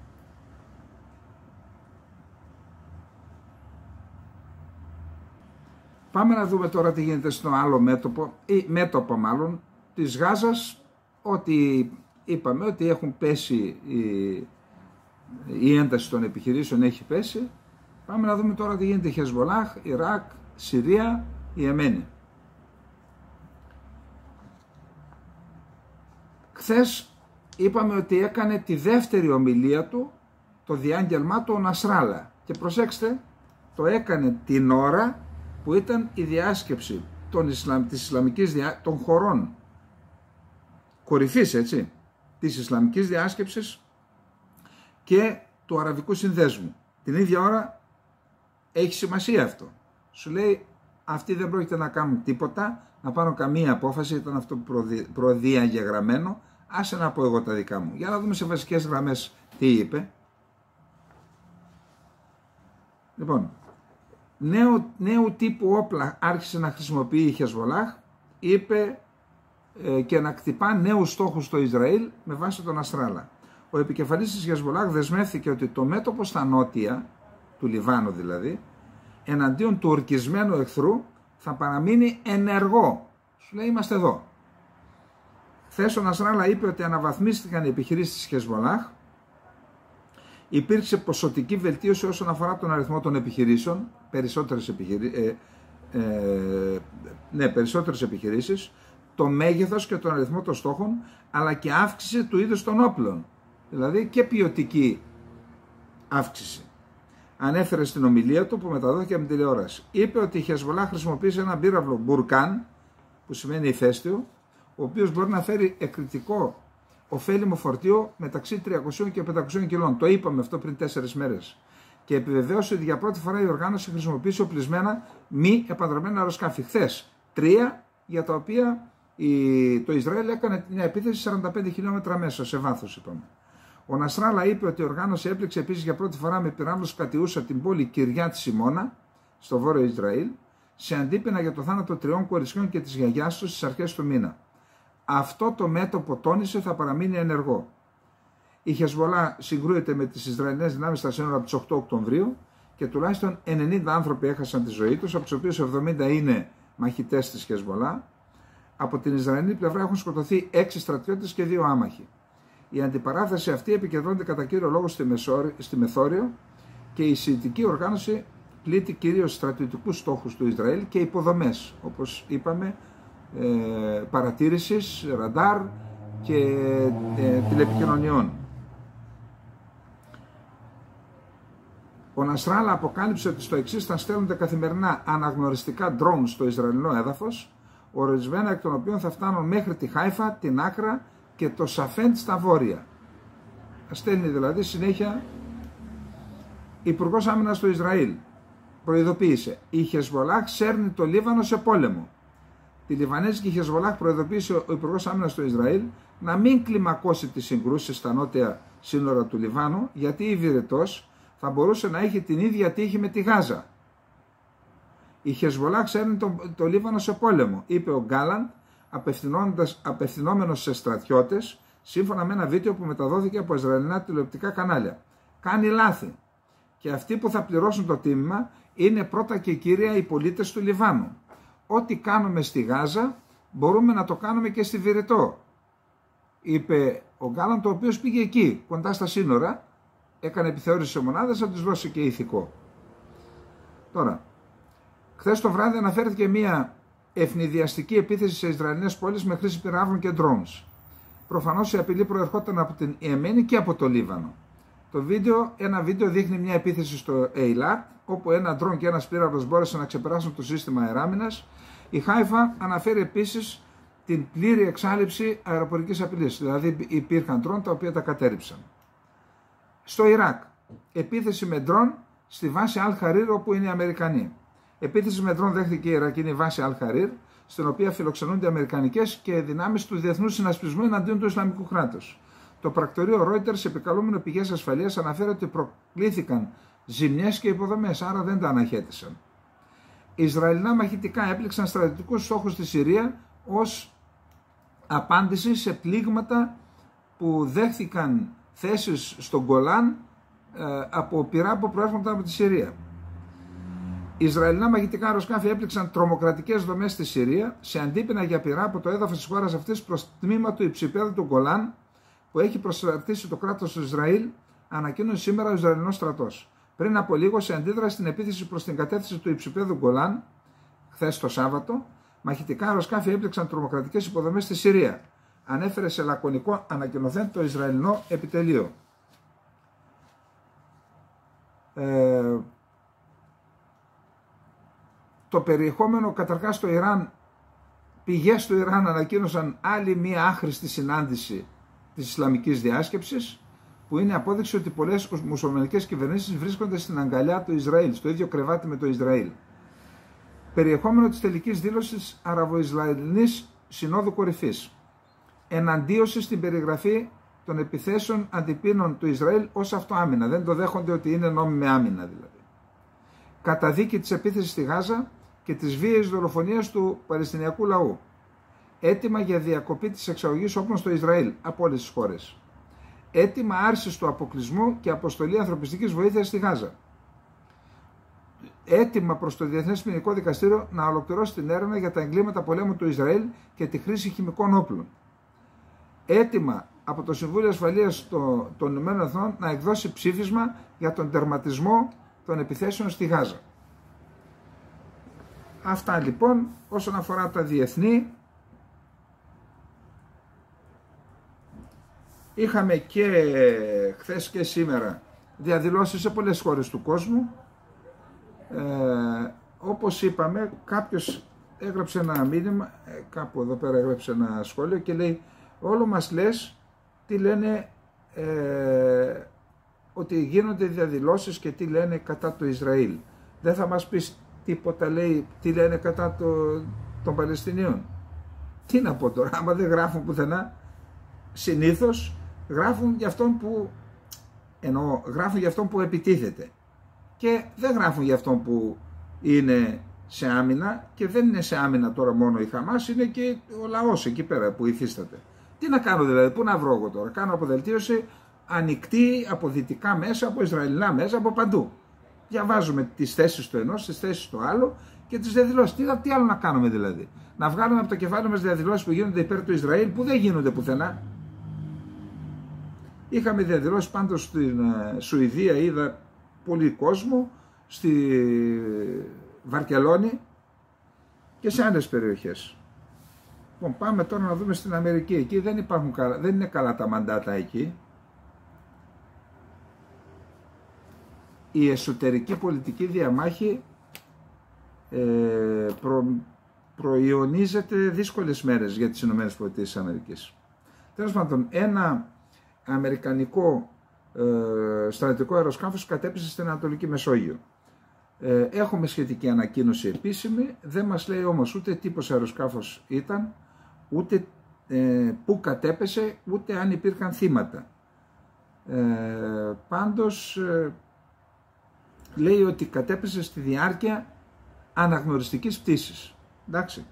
πάμε να δούμε τώρα τι γίνεται στο άλλο μέτωπο, ή μέτωπο μάλλον, της Γάζας, ότι είπαμε ότι έχουν πέσει, η, η ένταση των επιχειρήσεων έχει πέσει. Πάμε να δούμε τώρα τι γίνεται Χεσμολάχ, Ιράκ, Συρία, Ιεμένη. Χθες είπαμε ότι έκανε τη δεύτερη ομιλία του, το διάγγελμά του ο Νασράλα. Και προσέξτε, το έκανε την ώρα που ήταν η διάσκεψη των, Ισλαμ, της Ισλαμικής διά, των χωρών κορυφής, έτσι, της Ισλαμικής διάσκεψης και του Αραβικού Συνδέσμου. Την ίδια ώρα έχει σημασία αυτό. Σου λέει, αυτοί δεν πρόκειται να κάνουν τίποτα, να πάρουν καμία απόφαση, ήταν αυτό που προδιαγεγραμμένο, άσε να πω εγώ τα δικά μου. Για να δούμε σε βασικές γραμμές τι είπε. Λοιπόν, νέου, νέου τύπου όπλα άρχισε να χρησιμοποιεί η Χεσμολάχ, είπε ε, και να κτυπά νέους στόχους στο Ισραήλ με βάση τον Νασράλα. Ο επικεφαλής της Χεσμολάχ δεσμεύθηκε ότι το μέτωπο στα νότια, του Λιβάνου δηλαδή, εναντίον του ορκισμένου εχθρού θα παραμείνει ενεργό. Σου λέει, είμαστε εδώ. Χθες ο Νασράλα είπε ότι αναβαθμίστηκαν οι επιχειρήσεις της Χεσμολάχ, υπήρξε ποσοτική βελτίωση όσον αφορά τον αριθμό των επιχειρήσεων, περισσότερες, επιχειρή... ε, ε, ναι, περισσότερες επιχειρήσεις, το μέγεθος και τον αριθμό των στόχων, αλλά και αύξηση του είδους των όπλων, δηλαδή και ποιοτική αύξηση. Ανέφερε στην ομιλία του που μεταδόθηκε από την τηλεόραση. Είπε ότι η Χεσμολάχ χρησιμοποίησε ένα πύραυλο Μπουρκάν, που σημαίνει ηφαίστειο, ο οποίος μπορεί να φέρει εκρηκτικό ωφέλιμο φορτίο μεταξύ τριακοσίων και πεντακοσίων κιλών. Το είπαμε αυτό πριν τέσσερις μέρες. Και επιβεβαίωσε ότι για πρώτη φορά η οργάνωση χρησιμοποίησε οπλισμένα μη επανδρομένα αεροσκάφη. Χθες τρία, για τα οποία η... το Ισραήλ έκανε μια επίθεση σαράντα πέντε χιλιόμετρα μέσα σε βάθος, είπαμε. Ο Νασράλα είπε ότι η οργάνωση έπληξε επίσης για πρώτη φορά με πυράβλους κατιούσα την πόλη Κυριάτ Σιμώνα, στο βόρειο Ισραήλ, σε αντίπεινα για το θάνατο τριών κοριτσιών και της γιαγιάς του στις αρχές του μήνα. Αυτό το μέτωπο, τόνισε, θα παραμείνει ενεργό. Η Χεσμολάχ συγκρούεται με τις Ισραηλινές δυνάμεις στα σύνορα από τις οκτώ Οκτωβρίου και τουλάχιστον ενενήντα άνθρωποι έχασαν τη ζωή τους, από τους οποίους εβδομήντα είναι μαχητές της Χεσμολάχ. Από την Ισραηλινή πλευρά έχουν σκοτωθεί έξι στρατιώτες και δύο άμαχοι. Η αντιπαράθεση αυτή επικεντρώνεται κατά κύριο λόγο στη, Μεσόρ, στη Μεθόριο και η σιητική οργάνωση πλήττει κυρίως στρατιωτικούς στόχους του Ισραήλ και υποδομές, όπως είπαμε, ε, παρατήρησης, ραντάρ και ε, τηλεπικοινωνιών. Ο Νασράλα αποκάλυψε ότι στο εξής θα στέλνονται καθημερινά αναγνωριστικά drones στο Ισραηλινό έδαφος, ορισμένα εκ των οποίων θα φτάνουν μέχρι τη Χάιφα, την Άκρα και το Σαφέντ στα βόρεια. Στέλνει δηλαδή συνέχεια. Υπουργός Άμυνας του Ισραήλ προειδοποίησε: η Χεσμολάχ σέρνει το Λίβανο σε πόλεμο. Τη Λιβανέζικη Χεσμολάχ προειδοποίησε ο Υπουργός Άμυνας του Ισραήλ να μην κλιμακώσει τις συγκρούσεις στα νότια σύνορα του Λιβάνου, γιατί η Βηρετός θα μπορούσε να έχει την ίδια τύχη με τη Γάζα. Η Χεσμολάχ σέρνει το, το Λίβανο σε πόλεμο, είπε ο Γκάλαντ, απευθυνόμενος σε στρατιώτες, σύμφωνα με ένα βίντεο που μεταδόθηκε από Ισραηλινά τηλεοπτικά κανάλια. Κάνει λάθη. Και αυτοί που θα πληρώσουν το τίμημα είναι πρώτα και κύρια οι πολίτες του Λιβάνου. Ό,τι κάνουμε στη Γάζα μπορούμε να το κάνουμε και στη Βηρετό, είπε ο Γκάλαντ, ο οποίος πήγε εκεί, κοντά στα σύνορα, έκανε επιθεώρηση σε μονάδες, θα τους δώσει και ηθικό. Τώρα, χθες το βράδυ αναφέρθηκε μια ευνηδιαστική επίθεση σε Ισραηλινές πόλεις με χρήση πυράβλων και drones. Προφανώς η απειλή προερχόταν από την Ιεμένη και από το Λίβανο. Το βίντεο, ένα βίντεο δείχνει μια επίθεση στο Ειλάτ, όπου ένα drone και ένας πύραυλος μπόρεσαν να ξεπεράσουν το σύστημα αεράμινας. Η Χάιφα αναφέρει επίσης την πλήρη εξάλειψη αεροπορικής απειλής, δηλαδή υπήρχαν drone τα οποία τα κατέρριψαν. Στο Ιράκ, επίθεση με drone στη βάση Αλ-Χαρίρ, όπου είναι οι Αμερικανοί. Επίθεση με drone δέχτηκε η Ιρακινή βάση Αλ-Χαρίρ, στην οποία φιλοξενούνται αμερικανικές και δυνάμεις του Διεθνούς Συνασπισμού εναντίον του Ισλαμικού κράτους. Το πρακτορείο Reuters, επικαλούμενο πηγές ασφαλείας, αναφέρει ότι προκλήθηκαν ζημιές και υποδομές, άρα δεν τα αναχέτησαν. Οι Ισραηλινά μαχητικά έπληξαν στρατιωτικούς στόχους στη Συρία ως απάντηση σε πλήγματα που δέχθηκαν θέσεις στον Γκολάν ε, από πυρά που προέρχονταν από τη Συρία. Ισραηλινά μαγνητικά αεροσκάφη έπληξαν τρομοκρατικές δομές στη Συρία σε αντίπεινα για πυρά από το έδαφος της χώρας αυτής προς τμήμα του υψηπέδου του Γκολάν που έχει προσαρτήσει το κράτος του Ισραήλ, ανακοίνωσε σήμερα ο Ισραηλινός στρατός. Πριν από λίγο, σε αντίδραση στην επίθεση προς την κατεύθυνση του υψηπέδου Γκολάν, χθες το Σάββατο, μαχητικά αεροσκάφη έπληξαν τρομοκρατικές υποδομές στη Συρία. Ανέφερε σε λακωνικό ανακοινωθέν το Ισραηλινό επιτελείο. Ε, το περιεχόμενο, καταρχάς το Ιράν, πηγές του Ιράν ανακοίνωσαν άλλη μία άχρηστη συνάντηση της Ισλαμικής διάσκεψης, που είναι απόδειξη ότι πολλές μουσουλμανικές κυβερνήσεις βρίσκονται στην αγκαλιά του Ισραήλ, στο ίδιο κρεβάτι με το Ισραήλ. Περιεχόμενο της τελικής δήλωσης Αραβο-Ισραηλινής Συνόδου Κορυφής. Εναντίωση στην περιγραφή των επιθέσεων αντιπίνων του Ισραήλ ως αυτοάμυνα. Δεν το δέχονται ότι είναι νόμιμη άμυνα δηλαδή. Καταδίκη της επίθεσης στη Γάζα και της βίαιης δολοφονίας του Παλαιστινιακού λαού. Έτοιμα για διακοπή της εξαγωγής όπλων στο Ισραήλ από όλες τις χώρες. Έτοιμα άρσης του αποκλεισμού και αποστολή ανθρωπιστικής βοήθειας στη Γάζα. Έτοιμα προς το Διεθνές Ποινικό Δικαστήριο να ολοκληρώσει την έρευνα για τα εγκλήματα πολέμου του Ισραήλ και τη χρήση χημικών όπλων. Έτοιμα από το Συμβούλιο Ασφαλείας των Ηνωμένων Εθνών να εκδώσει ψήφισμα για τον τερματισμό των επιθέσεων στη Γάζα. Αυτά λοιπόν όσον αφορά τα διεθνή. Είχαμε και χθες και σήμερα διαδηλώσεις σε πολλές χώρες του κόσμου. Ε, όπως είπαμε, κάποιος έγραψε ένα μήνυμα, ε, κάπου εδώ πέρα έγραψε ένα σχόλιο και λέει: όλο μας λες τι λένε, ε, ότι γίνονται διαδηλώσεις και τι λένε κατά το Ισραήλ. Δεν θα μας πεις τίποτα, λέει, τι λένε κατά το, των Παλαιστινίων. Τι να πω τώρα, άμα δεν γράφουν πουθενά, συνήθως γράφουν για αυτόν που, εννοώ, γράφουν για αυτόν που επιτίθεται. Και δεν γράφουν για αυτόν που είναι σε άμυνα, και δεν είναι σε άμυνα τώρα μόνο η Χαμάς, είναι και ο λαός εκεί πέρα που υφίσταται. Τι να κάνω δηλαδή, πού να βρω εγώ τώρα? Κάνω αποδελτίωση ανοιχτή από δυτικά μέσα, από ισραηλινά μέσα, από παντού. Διαβάζουμε τις θέσεις του ενός, τις θέσεις του άλλου και τις διαδηλώσεις. Τι, τι άλλο να κάνουμε δηλαδή? Να βγάλουμε από το κεφάλι μας διαδηλώσεις που γίνονται υπέρ του Ισραήλ, που δεν γίνονται πουθενά. Είχαμε διαδηλώσεις πάντως στην Σουηδία, είδα πολύ κόσμο, στη Βαρκελόνη και σε άλλες περιοχές. Λοιπόν, πάμε τώρα να δούμε στην Αμερική. Εκεί δεν, υπάρχουν, δεν είναι καλά τα μαντάτα εκεί. Η εσωτερική πολιτική διαμάχη ε, προ, προϊονίζεται δύσκολες μέρες για τις ΗΠΑ. Τέλος πάντων, ένα αμερικανικό ε, στρατιωτικό αεροσκάφος κατέπεσε στην Ανατολική Μεσόγειο. Ε, έχουμε σχετική ανακοίνωση επίσημη, δεν μας λέει όμως ούτε τι τύπος αεροσκάφος ήταν, ούτε ε, πού κατέπεσε, ούτε αν υπήρχαν θύματα. Ε, πάντως ε, λέει ότι κατέπεσε στη διάρκεια αναγνωριστικής πτήσης. Εντάξει.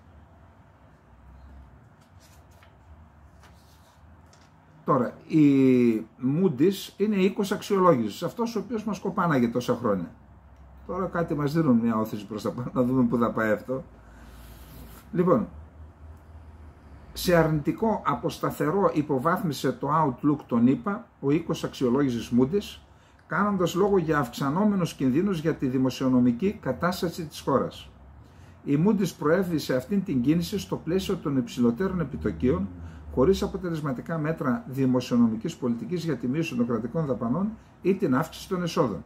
Τώρα, η Moody's είναι οίκος αξιολόγησης, αυτός ο οποίος μας κοπάναγε τόσα χρόνια. Τώρα κάτι μας δίνουν μια όθηση προς τα πάνω, να δούμε πού θα πάει αυτό. Λοιπόν, σε αρνητικό αποσταθερό υποβάθμισε το Outlook των ΗΠΑ ο οίκος αξιολόγησης Moody's, κάνοντας λόγο για αυξανόμενους κινδύνους για τη δημοσιονομική κατάσταση της χώρας. Η Moody's προέβησε αυτήν την κίνηση στο πλαίσιο των υψηλότερων επιτοκίων, χωρίς αποτελεσματικά μέτρα δημοσιονομικής πολιτικής για τη μείωση των κρατικών δαπανών ή την αύξηση των εσόδων.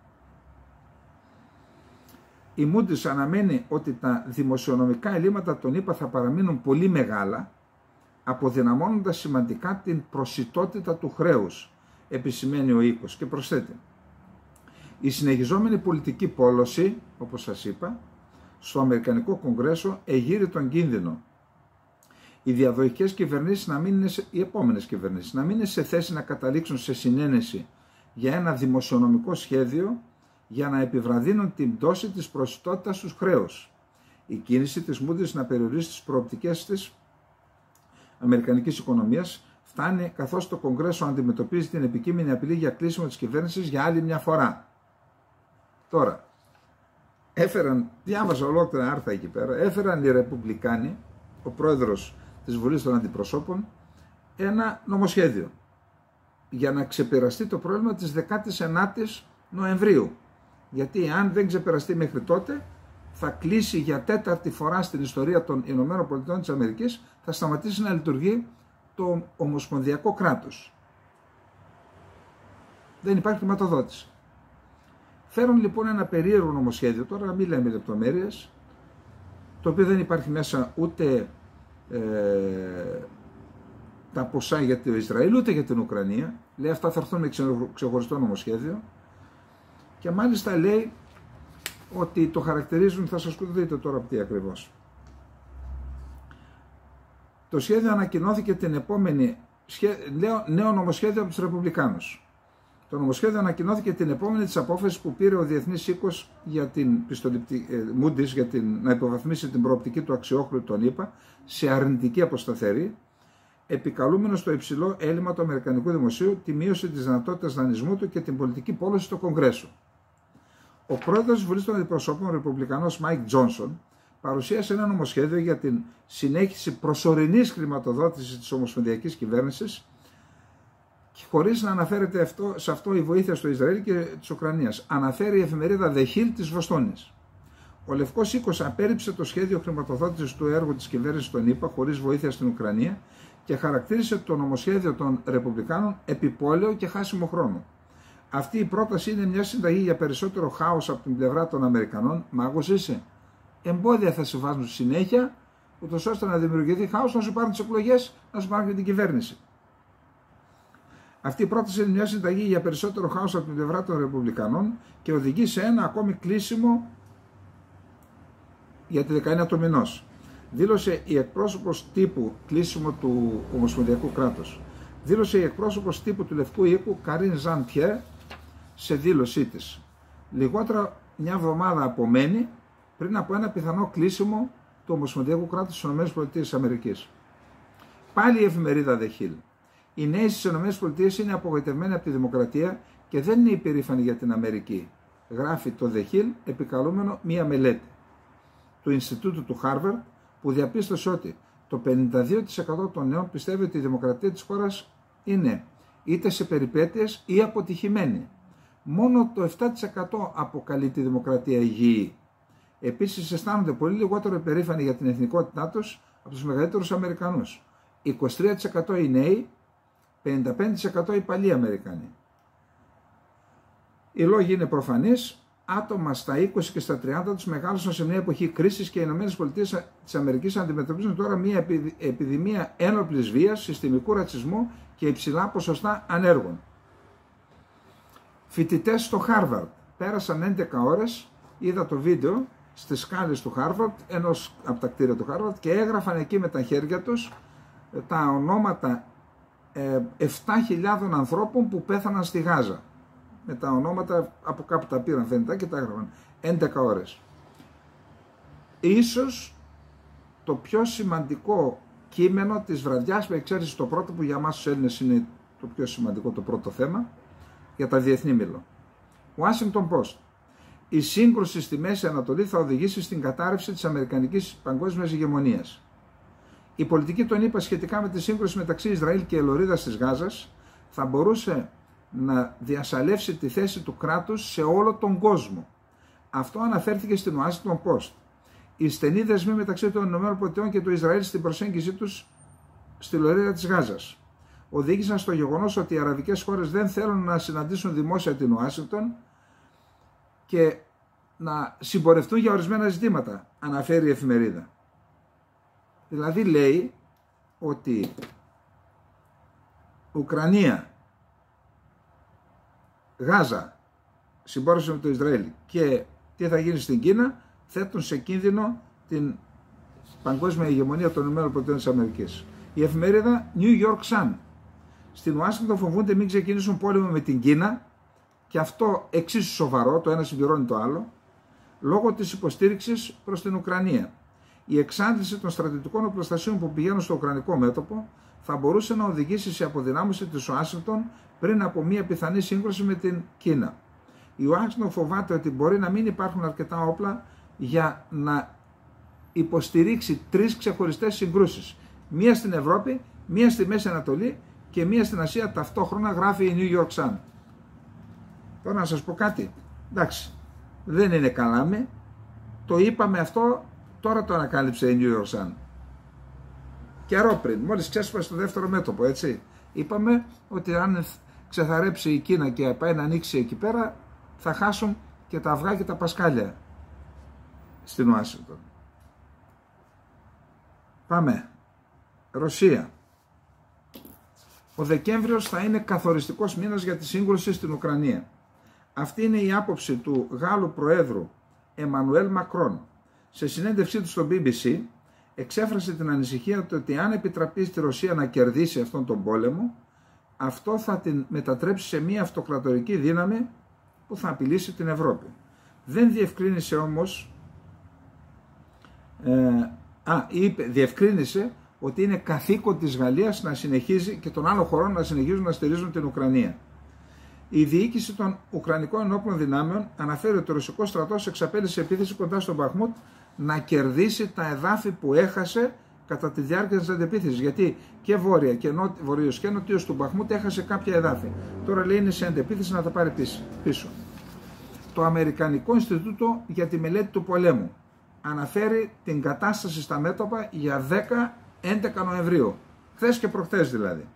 Η Moody's αναμένει ότι τα δημοσιονομικά ελλείμματα των ΗΠΑ θα παραμείνουν πολύ μεγάλα, αποδυναμώνοντας σημαντικά την προσιτότητα του χρέους, επισημαίνει ο οίκος, και προσθέτει: η συνεχιζόμενη πολιτική πόλωση, όπως σας είπα, στο Αμερικανικό Κογκρέσο εγείρει τον κίνδυνο οι διαδοχικές κυβερνήσεις να μην είναι σε, οι επόμενες κυβερνήσεις να μην είναι σε θέση να καταλήξουν σε συνένεση για ένα δημοσιονομικό σχέδιο για να επιβραδύνουν την πτώση της προσιτότητας στους χρέους. Η κίνηση της Moody's να περιορίσει τις προοπτικές της αμερικανικής οικονομίας φτάνει καθώς το Κογκρέσο αντιμετωπίζει την επικείμενη απειλή για κλείσιμο της κυβέρνησης για άλλη μια φορά. Τώρα, έφεραν, διάβαζα ολόκληρα άρθρα εκεί πέρα, έφεραν οι Ρεπουμπλικάνοι, ο πρόεδρος της Βουλής των Αντιπροσώπων, ένα νομοσχέδιο για να ξεπεραστεί το πρόβλημα της δεκάτης ενάτης Νοεμβρίου. Γιατί αν δεν ξεπεραστεί μέχρι τότε, θα κλείσει για τέταρτη φορά στην ιστορία των Ηνωμένων Πολιτειών της Αμερικής, θα σταματήσει να λειτουργεί το ομοσπονδιακό κράτος. Δεν υπάρχει χρηματοδότηση. Φέρουν λοιπόν ένα περίεργο νομοσχέδιο, τώρα μην λέμε λεπτομέρειες, το οποίο δεν υπάρχει μέσα ούτε ε, τα ποσά για το Ισραήλ, ούτε για την Ουκρανία. Λέει αυτά θα έρθουν με ξεχωριστό νομοσχέδιο. Και μάλιστα λέει ότι το χαρακτηρίζουν, θα σας δείτε τώρα τι ακριβώς. Το σχέδιο ανακοινώθηκε την επόμενη, λέω, νέο νομοσχέδιο από τους Ρεπουμπλικάνους. Το νομοσχέδιο ανακοινώθηκε την επόμενη της απόφασης που πήρε ο Διεθνής Οίκος για την πιστοληπτική, ε, Moody's για την, να υποβαθμίσει την προοπτική του αξιόχρεου των ΗΠΑ σε αρνητική αποσταθερή, επικαλούμενο στο υψηλό έλλειμμα του Αμερικανικού Δημοσίου, τη μείωση της δυνατότητας δανεισμού του και την πολιτική πόλωση στο Κογκρέσο. Ο πρόεδρος της Βουλής των Αντιπροσώπων, ο Ρεπουμπλικανός Μάικ Τζόνσον, παρουσίασε ένα νομοσχέδιο για την συνέχιση προσωρινής χρηματοδότησης της ομοσπονδιακής κυβέρνησης, χωρίς να αναφέρεται αυτό, σε αυτό η βοήθεια στο Ισραήλ και της Ουκρανίας. Αναφέρει η εφημερίδα The Hill της Βοστόνης. Ο Λευκός Οίκος απέρριψε το σχέδιο χρηματοδότησης του έργου της κυβέρνησης των ΗΠΑ χωρίς βοήθεια στην Ουκρανία και χαρακτήρισε το νομοσχέδιο των Ρεπουμπλικάνων επιπόλαιο και χάσιμο χρόνο. Αυτή η πρόταση είναι μια συνταγή για περισσότερο χάος από την πλευρά των Αμερικανών. Μάγος είσαι. Εμπόδια θα σε βάζουν συνέχεια, ούτως ώστε να δημιουργηθεί χάος, να σου πάρουν τις εκλογές, να σου πάρουν και την κυβέρνηση. Αυτή η πρόταση είναι μια συνταγή για περισσότερο χάος από την πλευρά των Ρεπουμπλικανών και οδηγεί σε ένα ακόμη κλείσιμο για τη δεκαεννιά του μηνός. Δήλωσε η εκπρόσωπος τύπου κλείσιμο του Ομοσπονδιακού κράτους. Δήλωσε η εκπρόσωπος τύπου του Λευκού Οίκου Καρίν Ζαν Πιέρ σε δήλωσή της. Λιγότερα μια εβδομάδα απομένει πριν από ένα πιθανό κλείσιμο του Ομοσπονδιακού κράτους της ΗΠΑ. Πάλι η εφημερίδα The Hill. Οι νέοι στις ΗΠΑ είναι απογοητευμένοι από τη δημοκρατία και δεν είναι υπερήφανοι για την Αμερική. Γράφει το The Hill επικαλούμενο μία μελέτη του Ινστιτούτου του Harvard που διαπίστωσε ότι το πενήντα δύο τοις εκατό των νέων πιστεύει ότι η δημοκρατία της χώρας είναι είτε σε περιπέτειες ή αποτυχημένη. Μόνο το επτά τοις εκατό αποκαλεί τη δημοκρατία υγιή. Επίσης αισθάνονται πολύ λιγότερο υπερήφανοι για την εθνικότητά τους από τους μεγαλύτερους Αμερικανούς. είκοσι τρία τοις εκατό οι νέοι, πενήντα πέντε τοις εκατό οι παλιοί Αμερικανοί. Οι λόγοι είναι προφανείς. Άτομα στα είκοσι και στα τριάντα τους μεγάλωσαν σε μια εποχή κρίσης και οι ΗΠΑ της Αμερικής αντιμετωπίζουν τώρα μια επιδημία ένοπλης βίας, συστημικού ρατσισμού και υψηλά ποσοστά ανέργων. Φοιτητές στο Harvard πέρασαν έντεκα ώρες, είδα το βίντεο στις σκάλες του Harvard, ενός από τα κτίρια του Harvard, και έγραφαν εκεί με τα χέρια τους τα ονόματα επτά χιλιάδων ανθρώπων που πέθαναν στη Γάζα. Με τα ονόματα από κάπου τα πήραν φαίνεται και τα έγραφαν. έντεκα ώρες. Ίσως το πιο σημαντικό κείμενο της βραδιάς, με εξαίρεση το πρώτο που για μας τους Έλληνες είναι το πιο σημαντικό, το πρώτο θέμα, για τα διεθνή μήλο. Washington Post. Η σύγκρουση στη Μέση Ανατολή θα οδηγήσει στην κατάρρευση της αμερικανικής παγκόσμιας ηγεμονίας. Η πολιτική των ΗΠΑ σχετικά με τη σύγκρουση μεταξύ Ισραήλ και ελωρίδας της Γάζας θα μπορούσε να διασαλεύσει τη θέση του κράτους σε όλο τον κόσμο. Αυτό αναφέρθηκε στην Washington Post. Οι στενοί δεσμοί μεταξύ των ΗΠΑ και του Ισραήλ στην προσέγγιση τους στη λωρίδα της Γάζας οδήγησαν στο γεγονός ότι οι αραβικές χώρες δεν θέλουν να συναντήσουν δημόσια την Ουάσιγκτον και να συμπορευτούν για ορισμένα ζητήματα, αναφέρει η εφημερίδα. Δηλαδή λέει ότι Ουκρανία, Γάζα, συμπόρευση με το Ισραήλ και τι θα γίνει στην Κίνα θέτουν σε κίνδυνο την παγκόσμια ηγεμονία των ΗΠΑ. Η εφημερίδα New York Sun. Στην Ουάσιγκτον φοβούνται μην ξεκινήσουν πόλεμο με την Κίνα και αυτό εξίσου σοβαρό, το ένα συμπληρώνει το άλλο, λόγω της υποστήριξης προς την Ουκρανία. Η εξάντληση των στρατιωτικών οπλοστασίων που πηγαίνουν στο ουκρανικό μέτωπο θα μπορούσε να οδηγήσει σε αποδυνάμωση της Ουάσιγκτον πριν από μια πιθανή σύγκρουση με την Κίνα. Η Ουάσιγκτον φοβάται ότι μπορεί να μην υπάρχουν αρκετά όπλα για να υποστηρίξει τρεις ξεχωριστές συγκρούσεις. Μία στην Ευρώπη, μία στη Μέση Ανατολή και μία στην Ασία ταυτόχρονα, γράφει η New York Sun. Τώρα να σας πω κάτι. Εντάξει, δεν είναι καλά με. Το είπαμε αυτό, τώρα το ανακάλυψε η New York Sun. Καιρό πριν, μόλις ξέσπασε το δεύτερο μέτωπο, έτσι. Είπαμε ότι αν ξεθαρέψει η Κίνα και πάει να ανοίξει εκεί πέρα, θα χάσουν και τα αυγά και τα πασκάλια στην Ουάσιγκτον. Πάμε. Ρωσία. Ο Δεκέμβριος θα είναι καθοριστικός μήνας για τη σύγκρουση στην Ουκρανία. Αυτή είναι η άποψη του Γάλλου Προέδρου Εμμανουέλ Μακρόν. Σε συνέντευξή του στο μπι μπι σι εξέφρασε την ανησυχία του ότι αν επιτραπεί στη Ρωσία να κερδίσει αυτόν τον πόλεμο, αυτό θα την μετατρέψει σε μια αυτοκρατορική δύναμη που θα απειλήσει την Ευρώπη. Δεν διευκρίνησε όμως, ε, α, είπε, διευκρίνησε ότι είναι καθήκον της Γαλλίας να συνεχίζει και των άλλων χωρών να συνεχίζουν να στηρίζουν την Ουκρανία. Η διοίκηση των Ουκρανικών ενόπλων δυνάμεων αναφέρει ότι ο ρωσικός στρατός εξαπέλυσε επίθεση κοντά στον Μπαχμούτ να κερδίσει τα εδάφη που έχασε κατά τη διάρκεια της αντεπίθεσης. Γιατί και βόρεια και νότ, βορείος και νοτίος του Μπαχμούτ έχασε κάποια εδάφη. Τώρα λέει είναι σε αντεπίθεση να τα πάρει πίσω. Το Αμερικανικό Ινστιτούτο για τη Μελέτη του Πολέμου αναφέρει την κατάσταση στα μέτωπα για δέκα με έντεκα Νοεμβρίου. Χθες και προχθές δηλαδή.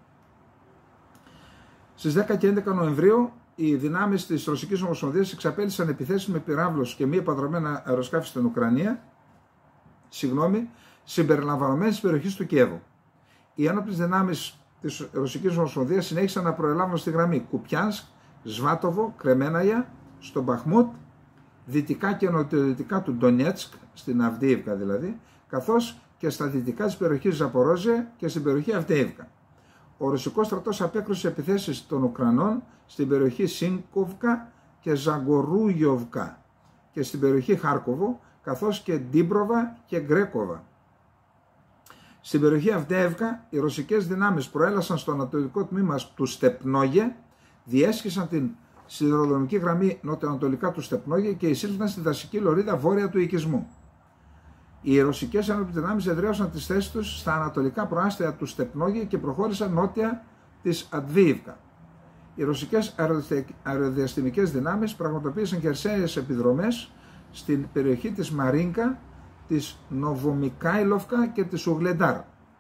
Στις δέκα και έντεκα Νοεμβρίου οι δυνάμεις της Ρωσικής Ομοσπονδίας εξαπέλυσαν επιθέσεις με πυράβλους και μη επανδρομένα αεροσκάφη στην Ουκρανία, συγγνώμη, συμπεριλαμβανομένης της περιοχής του Κιέβου. Οι ένοπλες δυνάμεις της Ρωσικής Ομοσπονδίας συνέχισαν να προελάβουν στη γραμμή Κουπιάνσκ, Σβάτοβο, Κρεμέναγια, στο Μπαχμούτ, δυτικά και νοτιοδυτικά του Ντονιέτσκ, στην Αυντίιβκα δηλαδή, καθώς και στα δυτικά της περιοχής Ζαπορόζια και στην περιοχή Αυντίιβκα. Ο ρωσικός στρατός απέκρουσε επιθέσεις των Ουκρανών στην περιοχή Σίνκοβκα και Ζαγκορούγιοβκα και στην περιοχή Χάρκοβο, καθώς και Ντίμπροβα και Γκρέκοβα. Στην περιοχή Αυντίιβκα, οι ρωσικές δυνάμεις προέλασαν στο ανατολικό τμήμα του Στεπνόγε, διέσχισαν την σιδηροδρομική γραμμή νοτιοανατολικά του Στεπνόγε και εισήλθαν στη δασική λωρίδα βόρεια του οικισμού. Οι ρωσικές ενόπλες δυνάμεις εδραίωσαν τις θέσεις τους στα ανατολικά προάστια του Στεπνόγε και προχώρησαν νότια της Αντβίιβκα. Οι ρωσικές αεροδιαστημικές δυνάμεις πραγματοποίησαν χερσαίες επιδρομές στην περιοχή της Μαρίνκα, της Νοβομικάιλοφκα και της Ουγλεντάρ.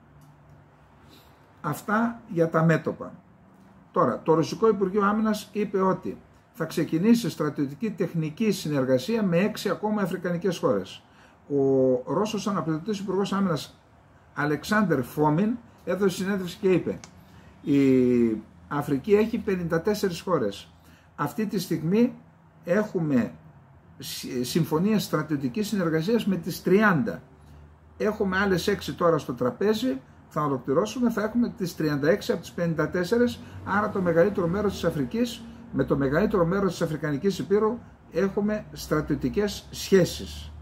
Αυτά για τα μέτωπα. Τώρα, το Ρωσικό Υπουργείο Άμυνας είπε ότι θα ξεκινήσει στρατιωτική τεχνική συνεργασία με έξι ακόμα αφρικανικές χώρες. Ο Ρώσος αναπληρωτής Υπουργός Άμυνας Αλεξάνδερ Φόμιν έδωσε συνέντευξη και είπε: η Αφρική έχει πενήντα τέσσερις χώρες. Αυτή τη στιγμή έχουμε συμφωνίες στρατιωτικής συνεργασίας με τις τριάντα. Έχουμε άλλες έξι τώρα στο τραπέζι, θα ολοκληρώσουμε, θα έχουμε τις τριάντα έξι από τις πενήντα τέσσερις, άρα το μεγαλύτερο μέρος της Αφρικής, με το μεγαλύτερο μέρος της Αφρικανικής Υπήρου έχουμε στρατιωτικές σχέσεις.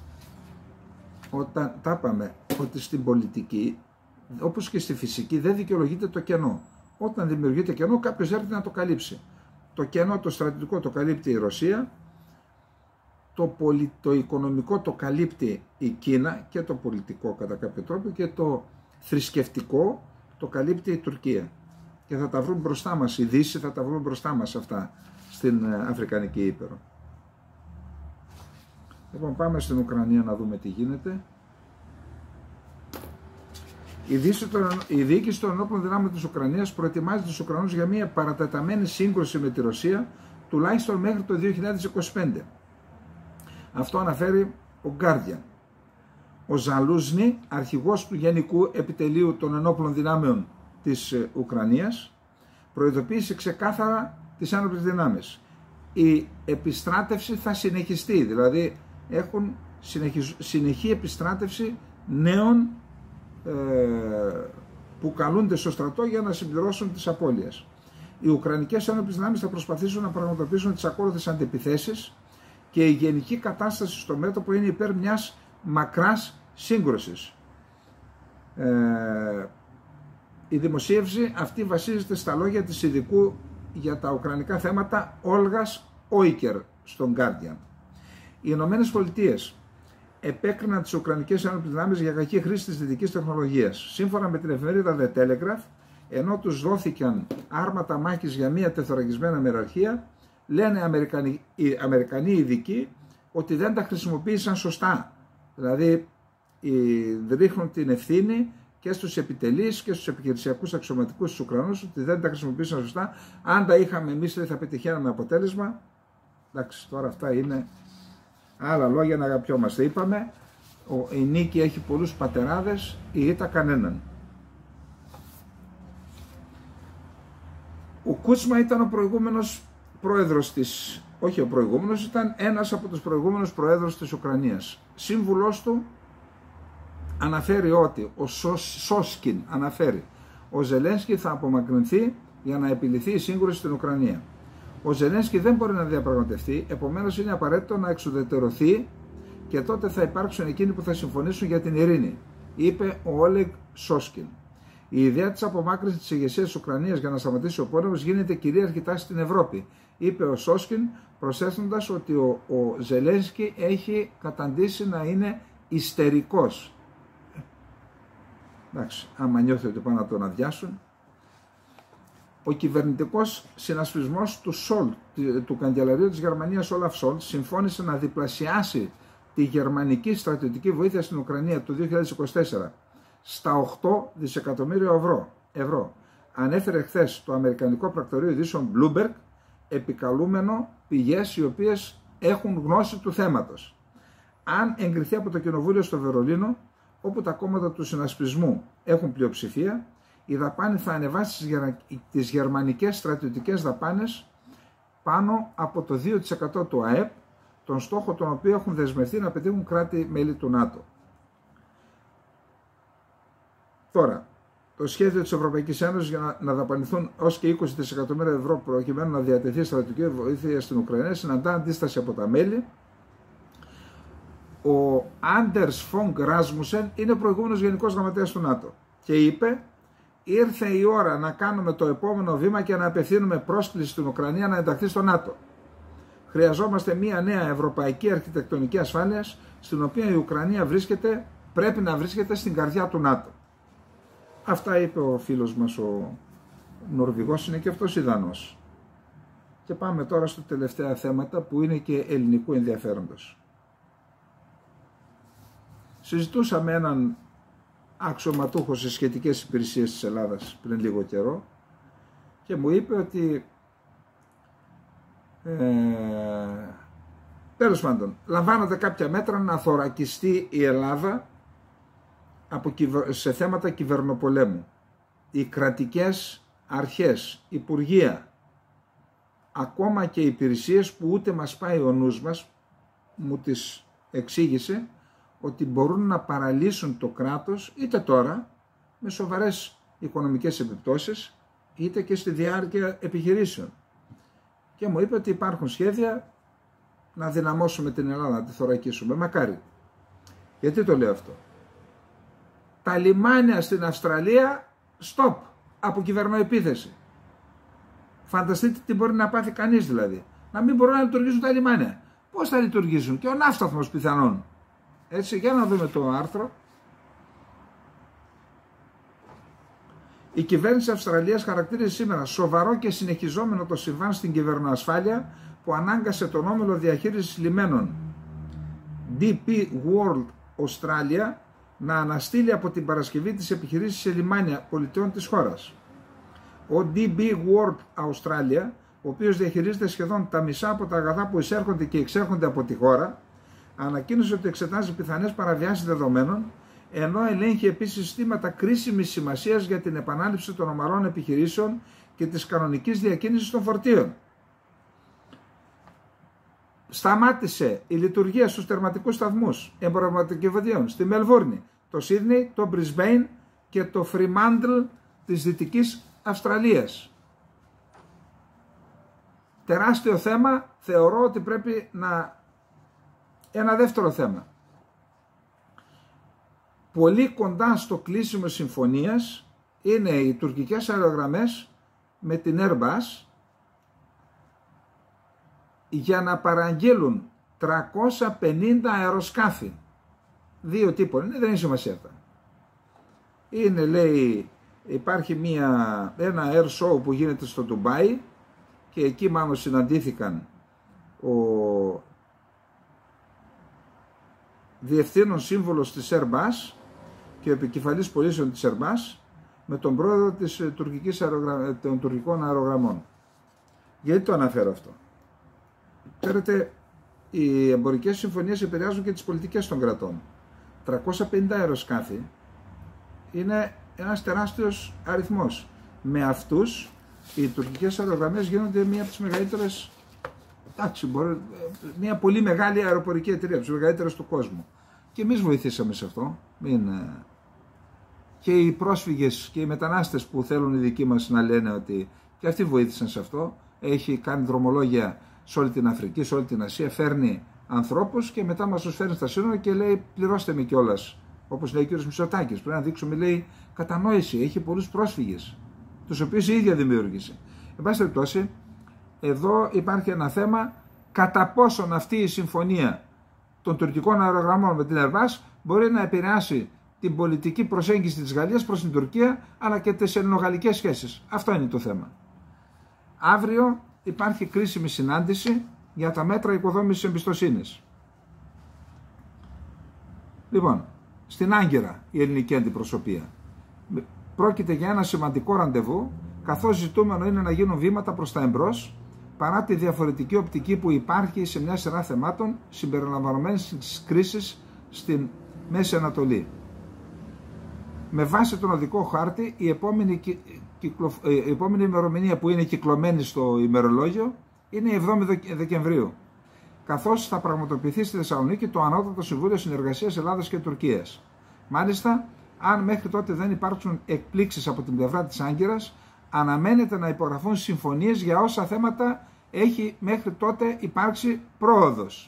Όταν τα είπαμε ότι στην πολιτική, όπως και στη φυσική, δεν δικαιολογείται το κενό. Όταν δημιουργείται κενό, κάποιος έρχεται να το καλύψει. Το κενό το στρατιωτικό το καλύπτει η Ρωσία, το, πολι... το οικονομικό το καλύπτει η Κίνα και το πολιτικό κατά κάποιο τρόπο και το θρησκευτικό το καλύπτει η Τουρκία. Και θα τα βρουν μπροστά μας, η Δύση θα τα βρουν μπροστά μας αυτά στην Αφρικανική Ήπειρο. Λοιπόν, πάμε στην Ουκρανία να δούμε τι γίνεται. Η, η διοίκηση των ενόπλων δυνάμεων της Ουκρανίας προετοιμάζει τους Ουκρανούς για μια παρατεταμένη σύγκρουση με τη Ρωσία, τουλάχιστον μέχρι το δύο χιλιάδες είκοσι πέντε. Αυτό αναφέρει ο Guardian. Ο Ζαλούζνη, αρχηγός του Γενικού Επιτελείου των Ενόπλων Δυνάμεων της Ουκρανίας, προειδοποίησε ξεκάθαρα τις ένοπλες δυνάμεις. Η επιστράτευση θα συνεχιστεί, δηλαδή έχουν συνεχή επιστράτευση νέων ε, που καλούνται στο στρατό για να συμπληρώσουν τις απώλειες. Οι Ουκρανικές ένοπλες δυνάμεις θα προσπαθήσουν να πραγματοποιήσουν τις ακόλουθες αντιπιθέσεις και η γενική κατάσταση στο μέτωπο είναι υπέρ μιας μακράς σύγκρουσης. Ε, η δημοσίευση αυτή βασίζεται στα λόγια της ειδικού για τα ουκρανικά θέματα Όλγας Όικερ στον Guardian. Οι Ηνωμένες Πολιτείες επέκριναν τις Ουκρανικές Ένοπλες Δυνάμεις για κακή χρήση της δυτικής τεχνολογίας. Σύμφωνα με την εφημερίδα The Telegraph, ενώ τους δόθηκαν άρματα μάχης για μια τεθωρακισμένα μεραρχία, λένε Αμερικανοί, οι Αμερικανοί ειδικοί ότι δεν τα χρησιμοποίησαν σωστά. Δηλαδή ρίχνουν την ευθύνη και στους επιτελείς και στους επιχειρησιακούς αξιωματικούς τους Ουκρανούς ότι δεν τα χρησιμοποίησαν σωστά. Αν τα είχαμε εμείς δεν θα πετυχαίναμε αποτέλεσμα. Εντάξει, τώρα αυτά είναι άλλα λόγια να αγαπιόμαστε. Είπαμε, η νίκη έχει πολλούς πατεράδες, η ήττα κανέναν. Ο Κούτσμα ήταν ο προηγούμενος πρόεδρος της, όχι ο προηγούμενος, ήταν ένας από τους προηγούμενους προέδρους της Ουκρανίας. Σύμβουλός του αναφέρει ότι, ο Σόσκιν αναφέρει, ο Ζελένσκι θα απομακρυνθεί για να επιληθεί η σύγκρουση στην Ουκρανία. Ο Ζελένσκι δεν μπορεί να διαπραγματευτεί, επομένως είναι απαραίτητο να εξουδετερωθεί και τότε θα υπάρξουν εκείνοι που θα συμφωνήσουν για την ειρήνη, είπε ο Όλεγ Σόσκιν. Η ιδέα της απομάκρυνσης της ηγεσίας της Ουκρανίας για να σταματήσει ο πόλεμος γίνεται κυρίαρχη τάση στην Ευρώπη, είπε ο Σόσκιν, προσθέτοντας ότι ο, ο Ζελένσκι έχει καταντήσει να είναι ιστερικός. Εντάξει, άμα νιώθει ότι πάνε να τον αδειάσουν. Ο κυβερνητικός συνασπισμός του Σόλτ, του καγκελαρίου της Γερμανίας Όλαφ Σόλτ, συμφώνησε να διπλασιάσει τη γερμανική στρατιωτική βοήθεια στην Ουκρανία το δύο χιλιάδες είκοσι τέσσερα στα οκτώ δισεκατομμύρια ευρώ. ευρώ. Ανέφερε χθες το αμερικανικό πρακτορείο ειδήσεων Bloomberg, επικαλούμενο πηγές οι οποίες έχουν γνώση του θέματος. Αν εγκριθεί από το Κοινοβούλιο στο Βερολίνο, όπου τα κόμματα του συνασπισμού έχουν πλειοψηφία, η δαπάνη θα ανεβάσει τις γερμανικές στρατιωτικές δαπάνες πάνω από το δύο τοις εκατό του ΑΕΠ, τον στόχο τον οποίο έχουν δεσμευτεί να πετύχουν κράτη-μέλη του ΝΑΤΟ. Τώρα, το σχέδιο της Ευρωπαϊκής Ένωσης για να, να δαπανηθούν ως και είκοσι δισεκατομμύρια ευρώ προκειμένου να διατεθεί στρατιωτική βοήθεια στην Ουκρανία συναντά αντίσταση από τα μέλη. Ο Άντερς Φονγκ Ράσμουσεν είναι προηγούμενος Γενικός Γραμματέας του ΝΑΤΟ και είπε: ήρθε η ώρα να κάνουμε το επόμενο βήμα και να απευθύνουμε πρόσκληση στην Ουκρανία να ενταχθεί στο ΝΑΤΟ. Χρειαζόμαστε μια νέα ευρωπαϊκή αρχιτεκτονική ασφάλειας, στην οποία η Ουκρανία βρίσκεται, πρέπει να βρίσκεται στην καρδιά του ΝΑΤΟ. Αυτά είπε ο φίλος μας ο Νορβηγός, είναι και αυτός Ιδανός. Και πάμε τώρα στο τελευταία θέματα που είναι και ελληνικού ενδιαφέροντος. Συζητούσαμε έναν αξιωματούχο σε σχετικές υπηρεσίες της Ελλάδας πριν λίγο καιρό και μου είπε ότι ε, τέλος πάντων λαμβάνονται κάποια μέτρα να θωρακιστεί η Ελλάδα από, σε θέματα κυβερνοπολέμου. Οι κρατικές αρχές, υπουργεία, ακόμα και υπηρεσίες που ούτε μας πάει ο νους μας, μου τις εξήγησε ότι μπορούν να παραλύσουν το κράτος είτε τώρα με σοβαρές οικονομικές επιπτώσεις είτε και στη διάρκεια επιχειρήσεων. Και μου είπε ότι υπάρχουν σχέδια να δυναμώσουμε την Ελλάδα, να τη θωρακίσουμε. Μακάρι. Γιατί το λέω αυτό? Τα λιμάνια στην Αυστραλία, stop, από κυβερνοεπίθεση. Φανταστείτε τι μπορεί να πάθει κανείς δηλαδή. Να μην μπορούν να λειτουργήσουν τα λιμάνια. Πώς θα λειτουργήσουν? Και ο ναύσταθμος πιθανόν. Έτσι, για να δούμε το άρθρο. Η κυβέρνηση Αυστραλίας χαρακτήριζε σήμερα σοβαρό και συνεχιζόμενο το συμβάν στην κυβερνοασφάλεια που ανάγκασε τον όμιλο διαχείρισης λιμένων ντι πι World Australia να αναστείλει από την Παρασκευή τις επιχειρήσεις σε λιμάνια πολιτών της χώρας. Ο ντι πι World Australia, ο οποίος διαχειρίζεται σχεδόν τα μισά από τα αγαθά που εισέρχονται και εξέρχονται από τη χώρα, ανακοίνωσε ότι εξετάζει πιθανές παραβιάσεις δεδομένων, ενώ ελέγχει επίσης συστήματα κρίσιμης σημασίας για την επανάληψη των ομαλών επιχειρήσεων και της κανονικής διακίνησης των φορτίων. Σταμάτησε η λειτουργία στους τερματικούς σταθμούς εμπορευματοκιβωτίων στη Μελβούρνη, το Σίδνεϊ, το Μπρισμπέιν και το Φριμάντλ της Δυτικής Αυστραλίας. Τεράστιο θέμα, θεωρώ ότι πρέπει να Ένα δεύτερο θέμα. Πολύ κοντά στο κλείσιμο συμφωνίας είναι οι τουρκικές αερογραμμές με την Airbus για να παραγγείλουν τριακόσια πενήντα αεροσκάφη. Δύο τύπων είναι, δεν είναι σημασία αυτά. Είναι, λέει, υπάρχει μια, ένα air show που γίνεται στο Ντουμπάι και εκεί μάλλον συναντήθηκαν ο διευθύνων σύμβολος της Airbus και ο επικεφαλής πωλήσεων της Airbus με τον πρόεδρο της τουρκικής αερογραμ... των τουρκικών αερογραμμών. Γιατί το αναφέρω αυτό? Ξέρετε, οι εμπορικές συμφωνίες επηρεάζουν και τις πολιτικές των κρατών. τριακόσια πενήντα αεροσκάφη είναι ένας τεράστιος αριθμός. Με αυτούς οι τουρκικές αερογραμμές γίνονται μία από τις μεγαλύτερες, εντάξει, μπορεί, μία πολύ μεγάλη αεροπορική εταιρεία, από τις μεγαλύτερες του κόσμου. Και εμείς βοηθήσαμε σε αυτό. Μην... Και οι πρόσφυγες και οι μετανάστες που θέλουν οι δικοί μας να λένε ότι και αυτοί βοήθησαν σε αυτό. Έχει κάνει δρομολόγια σε όλη την Αφρική, σε όλη την Ασία, φέρνει ανθρώπους και μετά μας τους φέρνει στα σύνορα και λέει πληρώστε με κιόλας. Όπως λέει ο κύριος Μητσοτάκης, πρέπει να δείξουμε, λέει, κατανόηση. Έχει πολλούς πρόσφυγες, τους οποίους η ίδια δημιούργησε. Εν πάση περιπτώσει, εδώ υπάρχει ένα θέμα κατά πόσον αυτή η συμφωνία των τουρκικών αερογραμμών με την Airbus μπορεί να επηρεάσει την πολιτική προσέγγιση της Γαλλίας προς την Τουρκία, αλλά και τις ελληνογαλλικές σχέσεις. Αυτό είναι το θέμα. Αύριο υπάρχει κρίσιμη συνάντηση για τα μέτρα οικοδόμησης εμπιστοσύνης. Λοιπόν, στην Άγκυρα η ελληνική αντιπροσωπεία. Πρόκειται για ένα σημαντικό ραντεβού, καθώς ζητούμενο είναι να γίνουν βήματα προς τα εμπρός, παρά τη διαφορετική οπτική που υπάρχει σε μια σειρά θεμάτων συμπεριλαμβανομένης της κρίσης στην Μέση Ανατολή. Με βάση τον οδικό χάρτη, η επόμενη, κυκλο... η επόμενη ημερομηνία που είναι κυκλωμένη στο ημερολόγιο είναι η εβδόμη Δεκεμβρίου, καθώς θα πραγματοποιηθεί στη Θεσσαλονίκη το Ανώτατο Συμβούλιο Συνεργασίας Ελλάδας και Τουρκίας. Μάλιστα, αν μέχρι τότε δεν υπάρξουν εκπλήξεις από την πλευρά της Άγκυρας, αναμένεται να υπογραφούν συμφωνίες για όσα θέματα έχει μέχρι τότε υπάρξει πρόοδος.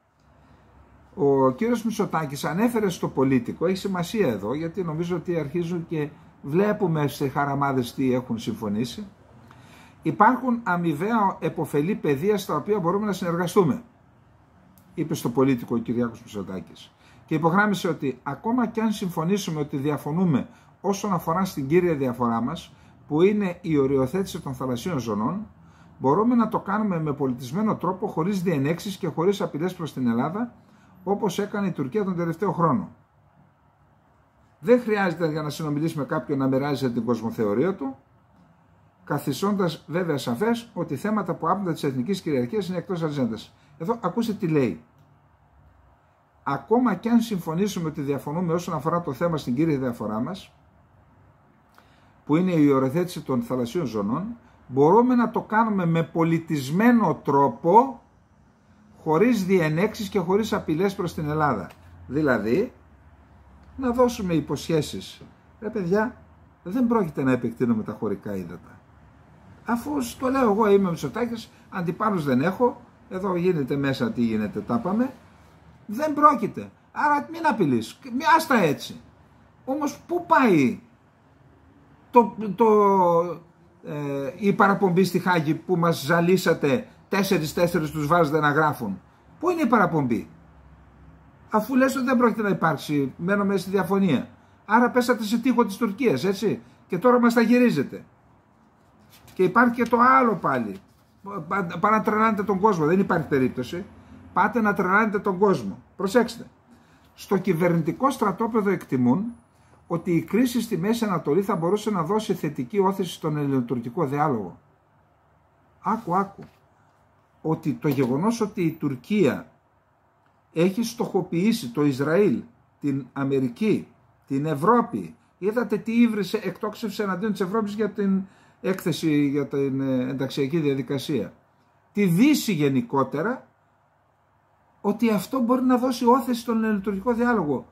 Ο κύριος Μητσοτάκης ανέφερε στο Πολίτικο, έχει σημασία εδώ, γιατί νομίζω ότι αρχίζουν και βλέπουμε σε χαραμάδες τι έχουν συμφωνήσει. Υπάρχουν αμοιβαία επωφελή πεδία στα οποία μπορούμε να συνεργαστούμε, είπε στο Πολίτικο ο Κυριάκος Μητσοτάκης. Και υπογράμμισε ότι ακόμα και αν συμφωνήσουμε ότι διαφωνούμε όσον αφορά στην κύρια διαφορά μας, που είναι η οριοθέτηση των θαλασσίων ζωνών, μπορούμε να το κάνουμε με πολιτισμένο τρόπο, χωρίς διενέξεις και χωρίς απειλές προς την Ελλάδα, όπως έκανε η Τουρκία τον τελευταίο χρόνο. Δεν χρειάζεται για να συνομιλήσει με κάποιον να μοιράζεται την κοσμοθεωρία του, καθιστώντας βέβαια σαφές ότι θέματα που άπτονται της εθνικής κυριαρχίας είναι εκτός ατζέντας. Εδώ ακούστε τι λέει. Ακόμα και αν συμφωνήσουμε ότι διαφωνούμε όσον αφορά το θέμα στην κύρια διαφορά μας, που είναι η οριοθέτηση των θαλασσίων ζωνών, μπορούμε να το κάνουμε με πολιτισμένο τρόπο, χωρίς διενέξεις και χωρίς απειλές προς την Ελλάδα. Δηλαδή, να δώσουμε υποσχέσεις. Ρε παιδιά, δεν πρόκειται να επεκτείνουμε τα χωρικά ύδατα. Αφού το λέω εγώ, είμαι Μητσοτάκης, αντιπάλους δεν έχω, εδώ γίνεται μέσα τι γίνεται, τα πάμε. Δεν πρόκειται. Άρα μην απειλείς, μην άστα έτσι. Όμως πού πάει το, το, ε, η παραπομπή στη Χάγη που μας ζαλίσατε, τέσσερις τέσσερις τους βάζετε να γράφουν? Πού είναι η παραπομπή? Αφού λες ότι δεν πρόκειται να υπάρξει, μένω μέσα στη διαφωνία. Άρα πέσατε σε τείχο της Τουρκίας, έτσι, και τώρα μας τα γυρίζετε. Και υπάρχει και το άλλο πάλι. Πάτε να τρελάνετε τον κόσμο, δεν υπάρχει περίπτωση. Πάτε να τρελάνετε τον κόσμο. Προσέξτε. Στο κυβερνητικό στρατόπεδο εκτιμούν ότι η κρίση στη Μέση Ανατολή θα μπορούσε να δώσει θετική όθηση στον ελληνοτουρκικό διάλογο. Άκου, άκου. Ότι το γεγονός ότι η Τουρκία έχει στοχοποιήσει το Ισραήλ, την Αμερική, την Ευρώπη, είδατε τι ύβρισε, εκτόξευσε εναντίον της Ευρώπης για την έκθεση για την ενταξιακή διαδικασία, τη Δύση γενικότερα, ότι αυτό μπορεί να δώσει όθεση στον ελληνοτουρκικό διάλογο.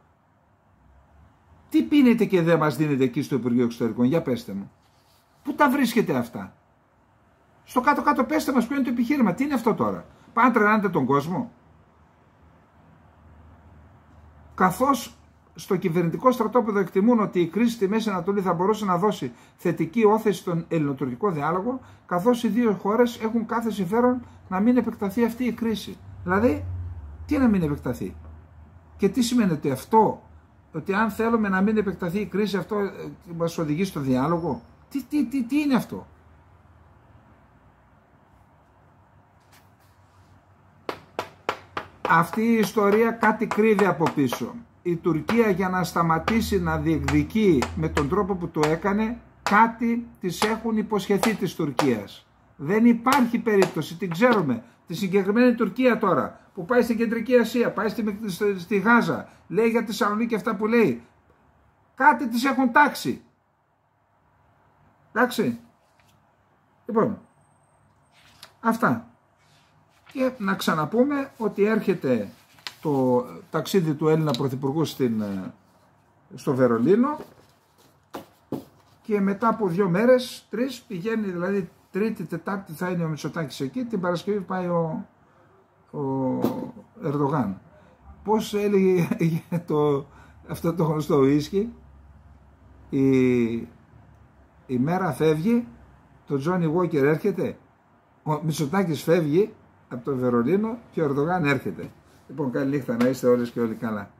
Τι πίνετε και δεν μας δίνετε εκεί στο Υπουργείο Εξωτερικών? Για πέστε μου. Πού τα βρίσκετε αυτά? Στο κάτω-κάτω πέστε μας ποιο είναι το επιχείρημα. Τι είναι αυτό τώρα? Πάνε τρελάνετε τον κόσμο? καθώς στο κυβερνητικό στρατόπεδο εκτιμούν ότι η κρίση στη Μέση Ανατολή θα μπορούσε να δώσει θετική όθεση στον ελληνοτουρκικό διάλογο, καθώς οι δύο χώρες έχουν κάθε συμφέρον να μην επεκταθεί αυτή η κρίση. Δηλαδή, τι να μην επεκταθεί? Και τι σημαίνει ότι αυτό, ότι αν θέλουμε να μην επεκταθεί η κρίση, αυτό μας οδηγεί στο διάλογο? Τι, τι, τι, τι είναι αυτό? Αυτή η ιστορία κάτι κρύβει από πίσω. Η Τουρκία, για να σταματήσει να διεκδικεί με τον τρόπο που το έκανε, κάτι της έχουν υποσχεθεί της Τουρκίας. Δεν υπάρχει περίπτωση, την ξέρουμε. Τη συγκεκριμένη Τουρκία τώρα, που πάει στην Κεντρική Ασία, πάει στη, στη, στη Γάζα, λέει για τη Θεσσαλονίκη αυτά που λέει. Κάτι της έχουν τάξει. Εντάξει. Λοιπόν, αυτά. Και να ξαναπούμε ότι έρχεται το ταξίδι του Έλληνα Πρωθυπουργού στην, στο Βερολίνο και μετά από δύο μέρες, τρεις, πηγαίνει, δηλαδή Τρίτη, Τετάρτη θα είναι ο Μητσοτάκης εκεί, την Παρασκευή πάει ο, ο Ερντογάν. Πώς έλεγε το, αυτό το γνωστό ουίσκι, η, η μέρα φεύγει, το Τζόνι Βόκερ έρχεται, ο Μητσοτάκης φεύγει από το Βερολίνο και ο Ερντογάν έρχεται. Λοιπόν, καλή νύχτα, να είστε όλες και όλοι καλά.